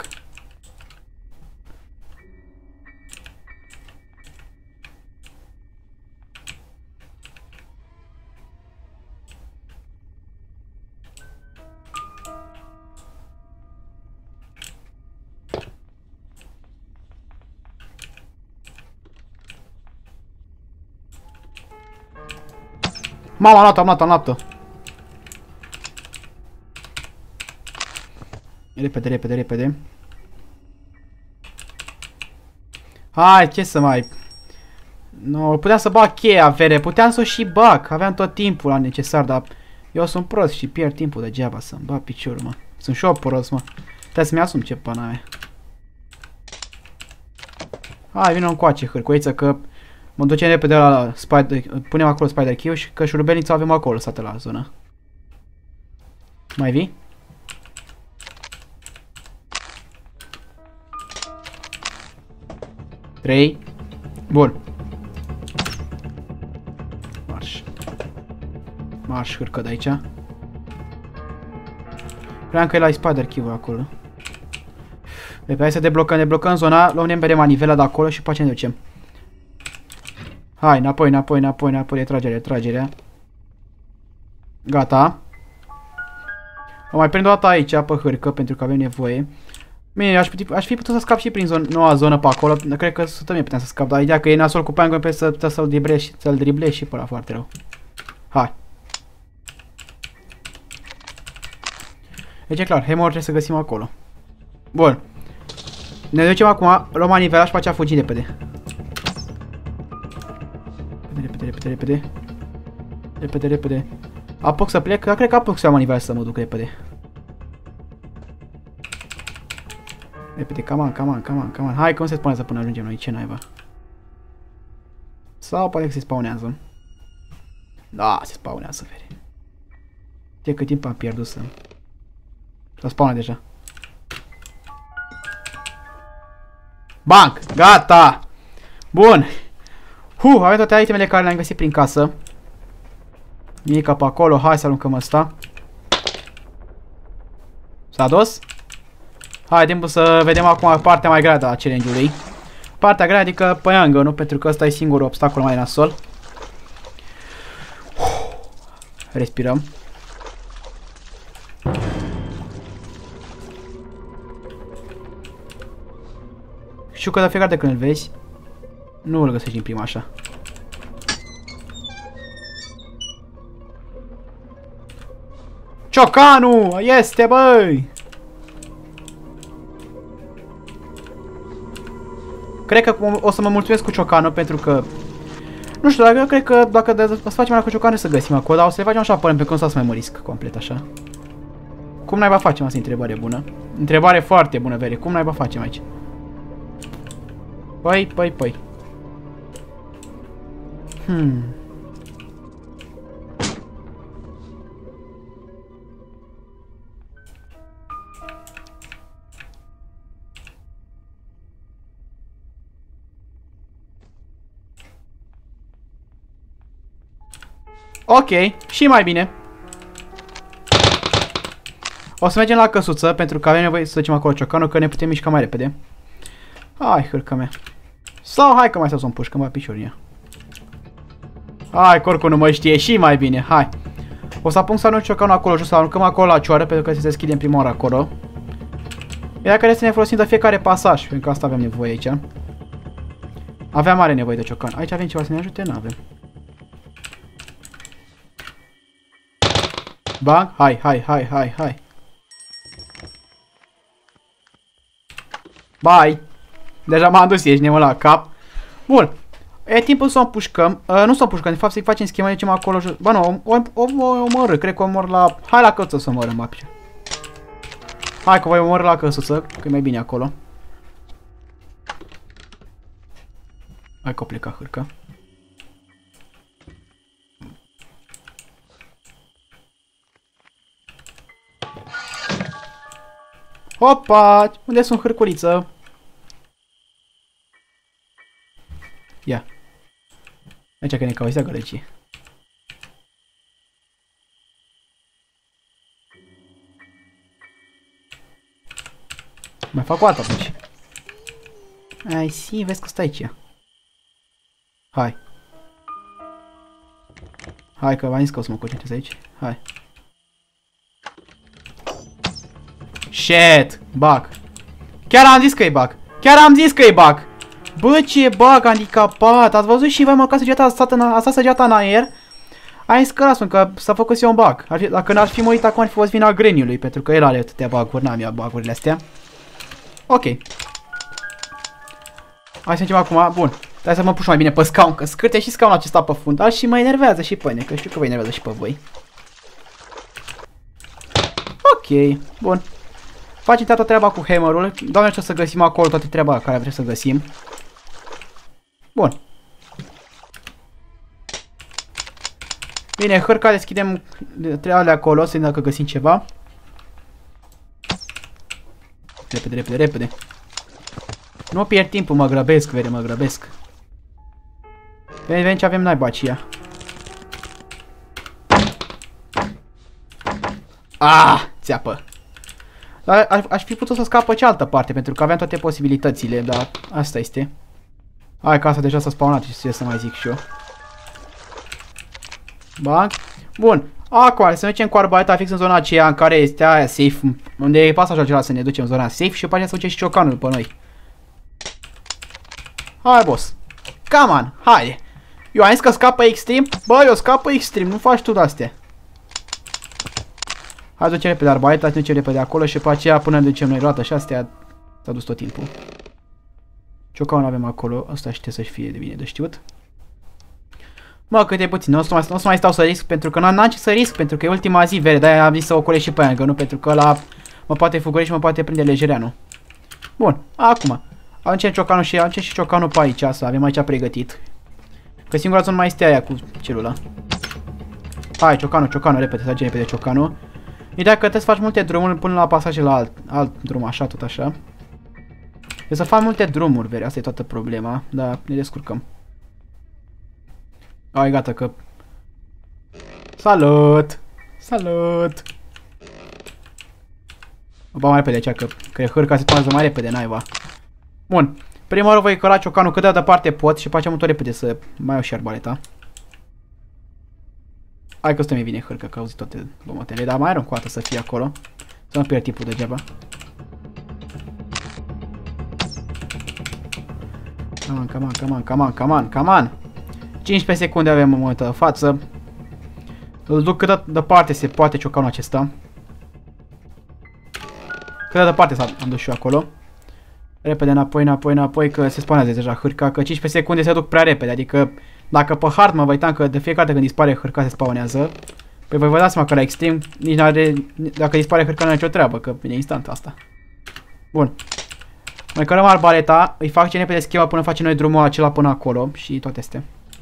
Mama, am luat-o, am luat-o, am luat-o. Repede, repede, repede. Hai, ce să mai... Nu, puteam să bag cheia, vere, puteam să o și bag. Aveam tot timpul la necesar, dar eu sunt prost și pierd timpul degeaba să-mi bag piciorul, mă. Sunt și eu prost, mă. Trebuie să-mi asum ce pana mea. Hai, vină încoace, hârcuiță, că mă ducem repede la Spider... Punem acolo Spider Q și că șurubelnița avem acolo lăsată la zonă. Mai vii? trei. Bun. Marș. Marș, hârcă de aici. Cream că e la Spider Q acolo. Deci, hai să deblocăm, deblocăm zona, luăm repede manivela de acolo și pe aceea ne ducem. Hai, înapoi, înapoi, înapoi, înapoi, retragere, retragerea. Gata. O mai prind o dată aici, pe hârcă, pentru că avem nevoie. Bine, aș, aș fi putut să scap și prin zon, noua zonă pe acolo. Cred că sută mie puteam să scap, dar ideea că e nasol cu Penguin pe să putea să-l driblezi să driblezi și pe ăla foarte rău. Hai. Deci e clar, Hammer trebuie să găsim acolo. Bun. Ne ducem acum, luăm manivela și pe aceea fugim repede. Repede, repede, repede. Repede, repede. Apuc să plec, dar cred că apuc să iau manivela să mă duc repede. Repede, come on, come on, come on, come on. Hai, cum se spawnează până ajungem noi? Ce naiba? Sau poate că se spawnează. Da, se spawnează, vere. Ce cât timp am pierdut să... S-a spawnat deja. Banc! Gata! Bun! Huh, avem toate itemele care le-am găsit prin casă. Mica pe acolo, hai să aruncăm ăsta. S-a dus? Hai, timpul să vedem acum partea mai grea a challenge-ului. Partea grea, adică păiangă, nu? Pentru că ăsta e singurul obstacol mai nasol. Respirăm. Știu că de fiecare de când îl vezi, nu îl găsești din prima așa. Ciocanu! Este, băi! Cred că o să mă mulțumesc cu Ciocanu pentru că... Nu știu, dacă eu cred că dacă să facem mai cu Ciocanu să găsim acolo, dar o să le facem așa până pe când să mai mă risc complet așa. Cum naiba facem asta? Întrebare bună. Întrebare foarte bună, vere. Cum naiba facem aici? Păi, păi, păi. Hmm. Ok, și mai bine. O să mergem la căsuță pentru că avem nevoie să ducem acolo Ciocanul, că ne putem mișca mai repede. Hai, hârcă mea. Sau hai că mai stau să-mi pușcă, mă, picioria. Hai, corcul nu mă știe, și mai bine, hai. O să apun să arunc Ciocanul acolo jos, să aruncăm acolo la cioară, pentru că se deschide în prima oară acolo. Iar care să ne folosim de fiecare pasaj, pentru că asta avem nevoie aici. Aveam mare nevoie de Ciocan. Aici avem ceva să ne ajute? N-avem. Bang, hai, hai, hai, hai, hai. Bye. Deja m-am dus, ești nemă la cap. Bun. E timpul să o împușcăm. Uh, nu să o împușcăm, de fapt să-i facem schema, zicem acolo. Bă, nu, o, o, o, o omorâ, cred că o omor la... Hai la căsuță să omorâm, apice. Hai că voi omorâ la căsuță, că e mai bine acolo. Hai că o pleca hârca. Hopa! Unde sunt hârculiță? Ia. Aici că ne cauzea gălăcie. Mai fac o altă atunci. Ai, si, vezi că stai aici. Hai. Hai că v-am zis că o să mă concentrez aici. Hai. Shit! Bug. Chiar am zis că e bug. Chiar am zis că e bug. Bă, ce bug handicapat. Ați văzut și voi măcar săgeata a stat, în, a stat săgeata în aer? Ai zis că lasă că s-a făcut eu un bug. Ar fi, dacă n-ar fi mă uit acum ar fi fost vina greniului, pentru că el are atâtea bug-uri, n-am eu bug-urile astea. Ok. Hai să încep acum. Bun. Hai să mă puș mai bine pe scaun, că scârte și scaunul acesta pe fundal și mă enervează și pe mine, că știu că vă enervează și pe voi. Ok. Bun. Facem toată treaba cu hammerul. Doamne, ce să găsim acolo toate treaba care trebuie să găsim. Bun. Bine, hârca, deschidem treaba acolo, să vedem dacă găsim ceva. Repede, repede, repede. Nu pierd timpul, mă grăbesc, vede, mă grăbesc. Vedem, vedem ce avem naiba aceea. Ah, țeapă. Dar aș fi putut să scap pe cealaltă parte, pentru că aveam toate posibilitățile, dar asta este. Hai că asta deja s-a spawnat, ce să mai zic și eu. Bang. Bun. Acum, să mergem cu arbaleta fix în zona aceea în care este aia safe, unde e pasajul acela să ne ducem în zona safe și după aceea să ducem și ciocanul după noi. Hai, boss. Come on, hai. Eu am zis că scapă extrem? Bă, eu scapă extrem, nu faci tu de-astea. Hai, ducem repede arbaleta, ducem repede acolo și după aceea până ne ducem noi roată și astea s-a dus tot timpul. Ciocanul avem acolo, asta știe să-și fie de bine de știut. Mă, cât e puțin, nu o să mai, nu o să mai stau să risc, pentru că n-am ce să risc, pentru că e ultima zi, vere, de-aia am zis să o colesc și pe aia, că nu, pentru că ăla mă poate fugări și mă poate prinde lejereanul. Bun, acum, aducem ciocanul și aducem și ciocanul pe aici, să avem aici pregătit. Că singura zonă mai este aia cu celula. Hai, ciocanul, ciocanul, repede, să agem repede ciocanul. Ideea că trebuie să faci multe drumuri până la pasaje la alt, alt drum, așa, tot așa. Trebuie să fac multe drumuri, vere, asta e toată problema, dar ne descurcăm. Ai, gata că... Salut! Salut! Opa, mai repede aici, că cred hârca se toarnă mai repede, naiba. Bun. Prima oară voi căra ciocanul cât de departe pot și facem tot repede să mai iau și arbaleta. Hai că ăsta mi vine hârcă, că auzi toate bomotele, dar mai are un coată să fie acolo. Să nu pierd timpul degeaba. Come on, come on, come on, come on, come on, come on! cincisprezece secunde avem în momentul de față. Îl duc cât de departe se poate ciocanul acesta. Cât de departe am dus și eu acolo. Repede înapoi, înapoi, înapoi, că se spawnează deja hârca, că cincisprezece secunde se duc prea repede, adică dacă pe hard mă uitam că de fiecare dată când dispare hârca se spawnează. Păi voi vă dați seama că la extrem nici n-are, dacă dispare hârca nu are nicio treabă, că vine instant asta. Bun. Mai cărăm arbaleta, îi fac ce repede schema până facem noi drumul acela până acolo și toate astea.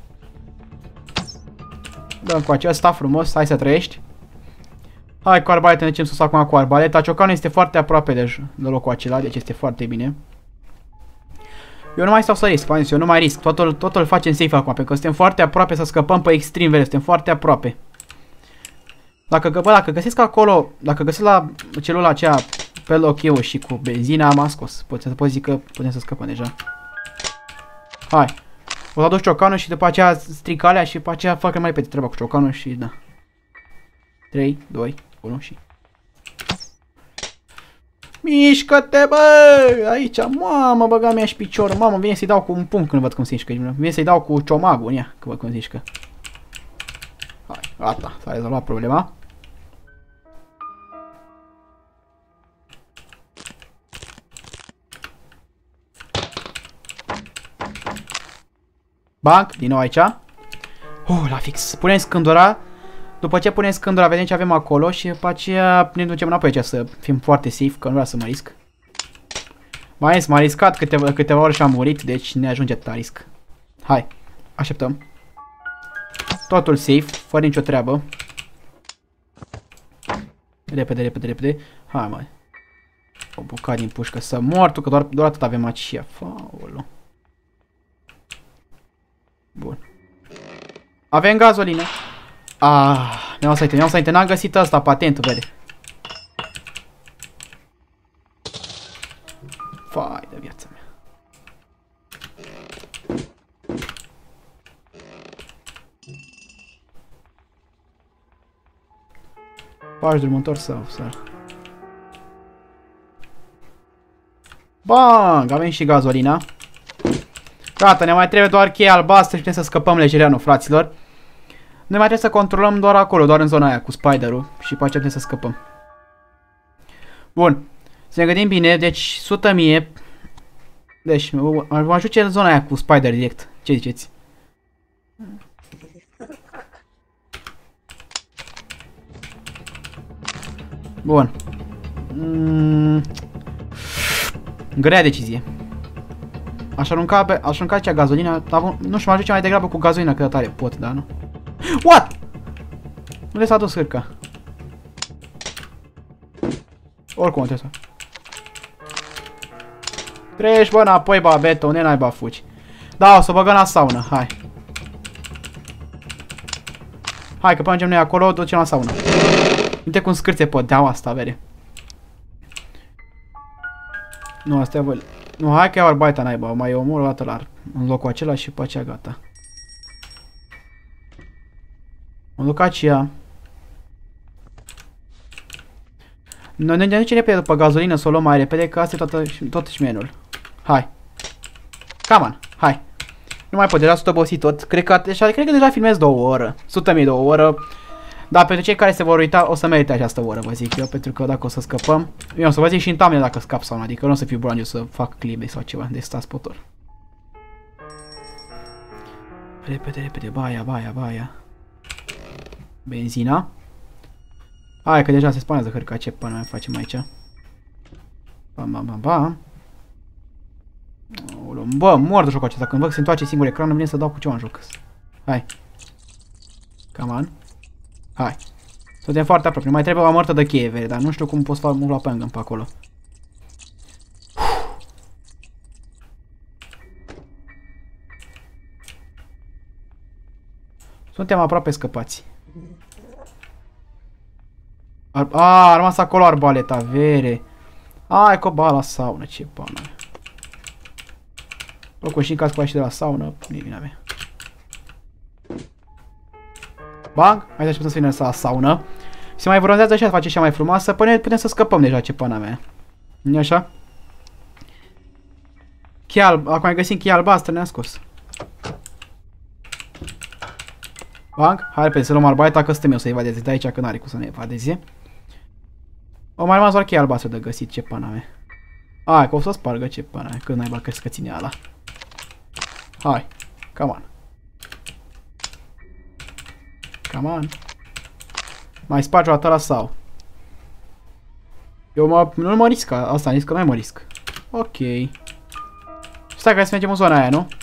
Dăm cu acesta frumos, hai să trăiești. Hai cu arbaleta, ne ducem sus acum cu arbaleta. Ciocanul este foarte aproape de, de locul acela, deci este foarte bine. Eu nu mai stau să risc, eu nu mai risc, totul, totul îl facem safe acum, pentru că suntem foarte aproape să scăpăm pe extrem verde, suntem foarte aproape. Dacă, bă, dacă găsesc acolo, dacă găsesc la celula aceea pe loc eu și cu benzina, m-am scos. Pot să pot zic că putem să scăpăm deja. Hai. O să aduc ciocanul și după aceea stric alea și după aceea fac mai repede treaba cu ciocanul și da. trei, doi, unu și... Mișcă-te, bă! Aici, mamă, băga mea și piciorul. Mamă, vine să-i dau cu un pumn când văd cum se mișcă. Vine să-i dau cu ciomagul în ea, când văd cum se mișcă. Hai, gata, s-a rezolvat problema. Banc, din nou aici. Oh, la fix. Punem scândura. După ce punem scândura, vedem ce avem acolo și după aceea ne ducem înapoi aici să fim foarte safe, că nu vreau să mă risc. Mai ales m-a riscat câteva, câteva ori și am murit, deci ne ajunge ta risc. Hai, așteptăm. Totul safe, fără nicio treabă. Repede, repede, repede. Hai, mai. O bucată din pușcă să mor, tu, că doar, doar atât avem aici. Faolo. Bun. Avem gazolină. Ah, mi-am să mi-am să n-am găsit ăsta, patentul, vede. Fai de viața mea. Faci drumul întors sau sar? Bang! Avem și gazolina. Gata, ne mai trebuie doar cheia albastră și putem să scăpăm legereanul, fraților. Noi mai trebuie să controlăm doar acolo, doar în zona aia cu spiderul și pe aceea putem să scăpăm. Bun. Să ne gândim bine, deci o sută mie. Deci, vom ajunge în zona aia cu spider direct. Ce ziceți? Bun. Mm. Grea decizie. Aș arunca, aș arunca cea gazolină, nu știu, mă ajunge mai degrabă cu gazolină cât tare pot, da, nu? What? Unde s-a dus hârca? Oricum trebuie să... Treci, bă, înapoi, ba, beto, unde n-ai, ba, fugi. Da, o să o băgăm la saună, hai. Hai, că până ajungem noi acolo, ducem la saună. Uite cum scârțe pe deaua asta, vede. Nu, asta e vă... Nu, hai că iau arbaita naiba, mai omor o dată la în locul acela și pe aceea gata. Mă duc aceea. Noi ne ducem repede după gazolină să o luăm mai repede, că asta e toată, tot șmenul. Hai. Come on, hai. Nu mai pot, deja sunt obosit tot. Cred că, deja, cred că deja filmez două oră. o sută mii două oră. Dar pentru cei care se vor uita, o să merite această oră, vă zic eu, pentru că dacă o să scăpăm... Eu o să vă zic și în thumbnail dacă scap sau nu, adică nu o să fiu bun eu să fac clipe sau ceva, de stați potor. Repede, repede, baia, baia, baia. Benzina. Hai că deja se spanează hârca, ce până mai facem aici. Bam, bam, bam, bam. Bă, mor de jocul acesta, când văd că se întoarce singur ecranul, vine să dau cu ceva în joc. Hai. Come on. Hai. Suntem foarte aproape. Mai trebuie o amărtă de cheie, vede, dar nu știu cum pot să fac la pângă pe acolo. Suntem aproape scăpați. Ar a, a rămas acolo arbaleta, vere. Ai că ba la saună, ce pana mea. Oricum și în caz cu și de la saună, nu e vina mea. Bang, hai să putem să vină la saună. Se mai bronzează așa, face așa mai frumoasă, până putem să scăpăm deja, ce pana mea. Nu așa? Cheia alb, acum mai găsim cheia albastră, ne-a scos. Bang, hai repede să luăm arbaita, că suntem eu să evadeze de aici, că n-are cum să ne evadeze. O mai rămas doar cheia albastră de găsit, ce pana mea. Hai, că o să spargă, ce pana mea, că n-ai crezi că ține ala. Hai, come on. Come on. Mai spargi o dată la sau. Eu mă, nu mă risc, asta am zis că mai mă risc. Ok. Stai că să mergem în zona aia, nu?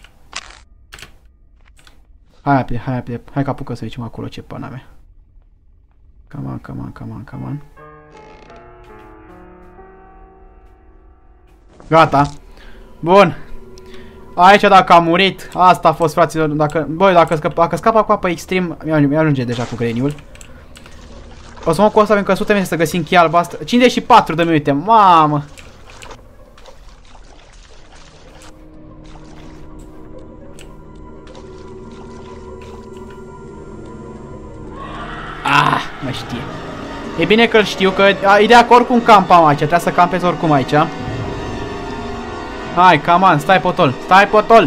Hai apte, hai apte, hai că apucă să zicem acolo ce pana mea. Come on, come on, come on, come on. Gata. Bun. Aici dacă am murit, asta a fost, fraților, dacă, băi, dacă, scap, dacă scap acum pe extrem, mi-ajunge deja cu greniul. O să mă cu asta, pentru că o sută mii să găsim cheia albastră. cincizeci și patru de minute, mamă! Ah, mă știe. E bine că-l știu, că e de acord cu un campam aici, trebuie să campezi oricum aici. Hai, come on, stai potol, stai potol!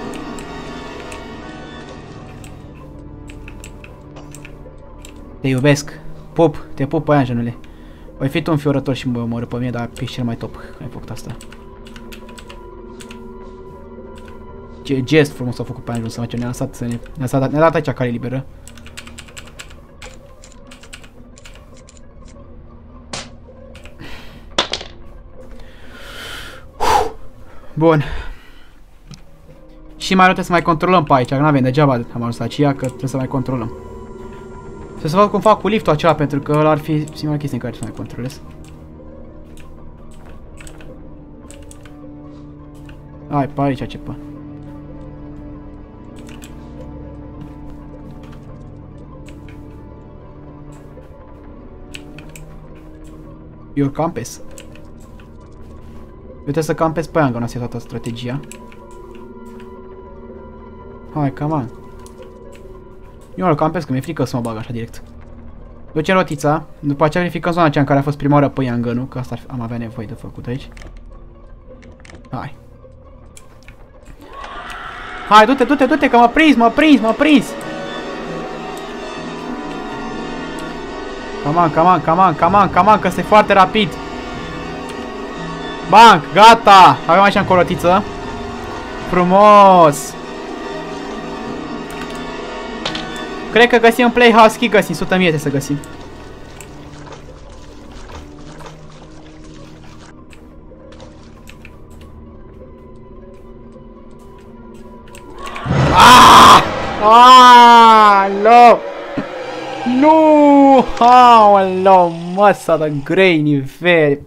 Te iubesc. Pup, te pup pe aia, genule. Voi fi tu înfiorător și mă omoră pe mine, dar ești cel mai top. Ai făcut asta. Ce gest frumos a făcut pe Andrew să mă ce ne-a lăsat, să ne, ne-a lăsat, ne-a dat aici cale liberă. Bun. Și mai nu trebuie să mai controlăm pe aici, că n-avem degeaba am ajuns aici, că trebuie să mai controlăm. Trebuie să văd cum fac cu liftul acela, pentru că ăla ar fi singura chestie în care să mai controlez. Hai, pe aici ce pă. Eu campes. Eu trebuie să campez pe aia, că nu a toată strategia. Hai, come on. Eu îl campez, că mi-e frică să mă bag așa direct. Duce rotița, după aceea verificăm zona aceea în care a fost prima oară pe Yanganu, că asta am avea nevoie de făcut aici. Hai. Hai, du-te, du-te, du-te, că m-a prins, m-a prins, m-a prins! Come on, come on, come on, come on, come on, că este foarte rapid. Banc, gata! Avem așa încă o rotiță. Frumos! Cred că găsim un playhouse key, găsim, sută mii să găsim. Ah! Ah! No! Nu! Aoleu, mă, s-a dat grainy very.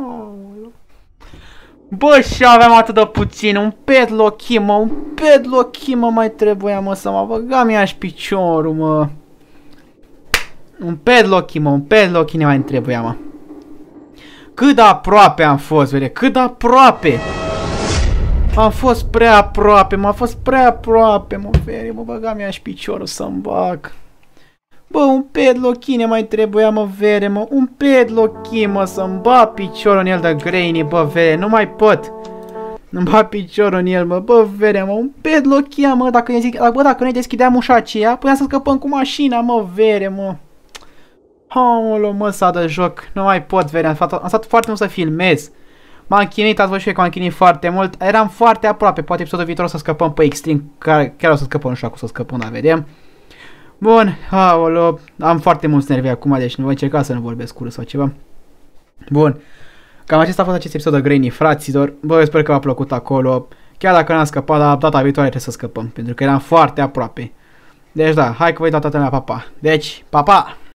Bă, și aveam atât de puțin, un padlock key, mă, un padlock key, mă, mai trebuia, mă, să mă băgam ea-și piciorul, mă. Un padlock key, mă, un padlock key ne mai trebuia, mă. Cât de aproape am fost, vede, cât de aproape. Am fost prea aproape, m-a fost prea aproape, mă, vede, mă băgam ea-și piciorul să-mi bag. Bă, un padlock key ne mai trebuia, mă, vere, mă, un padlock key, mă, să-mi bat piciorul în el de grainy, bă, vere, nu mai pot. Îmi bat piciorul în el, mă, bă, vere, mă, un padlock key, mă, dacă ne zic, bă, dacă noi deschideam ușa aceea, puteam să scăpăm cu mașina, mă, vere, mă. Aoleu, mă, s-a de joc, nu mai pot, vere, am stat, am stat foarte mult să filmez. M-am chinuit, ați văzut și eu că m-am chinuit foarte mult, eram foarte aproape, poate episodul viitor o să scăpăm pe Extreme, chiar, chiar o să scăpăm, nu știu cum să scăpăm, dar vedem. Bun, aoleu, am foarte mulți nervi acum, deci nu voi încerca să nu vorbesc curând sau ceva. Bun, cam acesta a fost acest episod de Grainy, fraților. Bă, eu sper că v-a plăcut acolo. Chiar dacă n-am scăpat, dar data viitoare trebuie să scăpăm, pentru că eram foarte aproape. Deci da, hai că voi da toată lumea, pa, pa. Deci, pa, pa!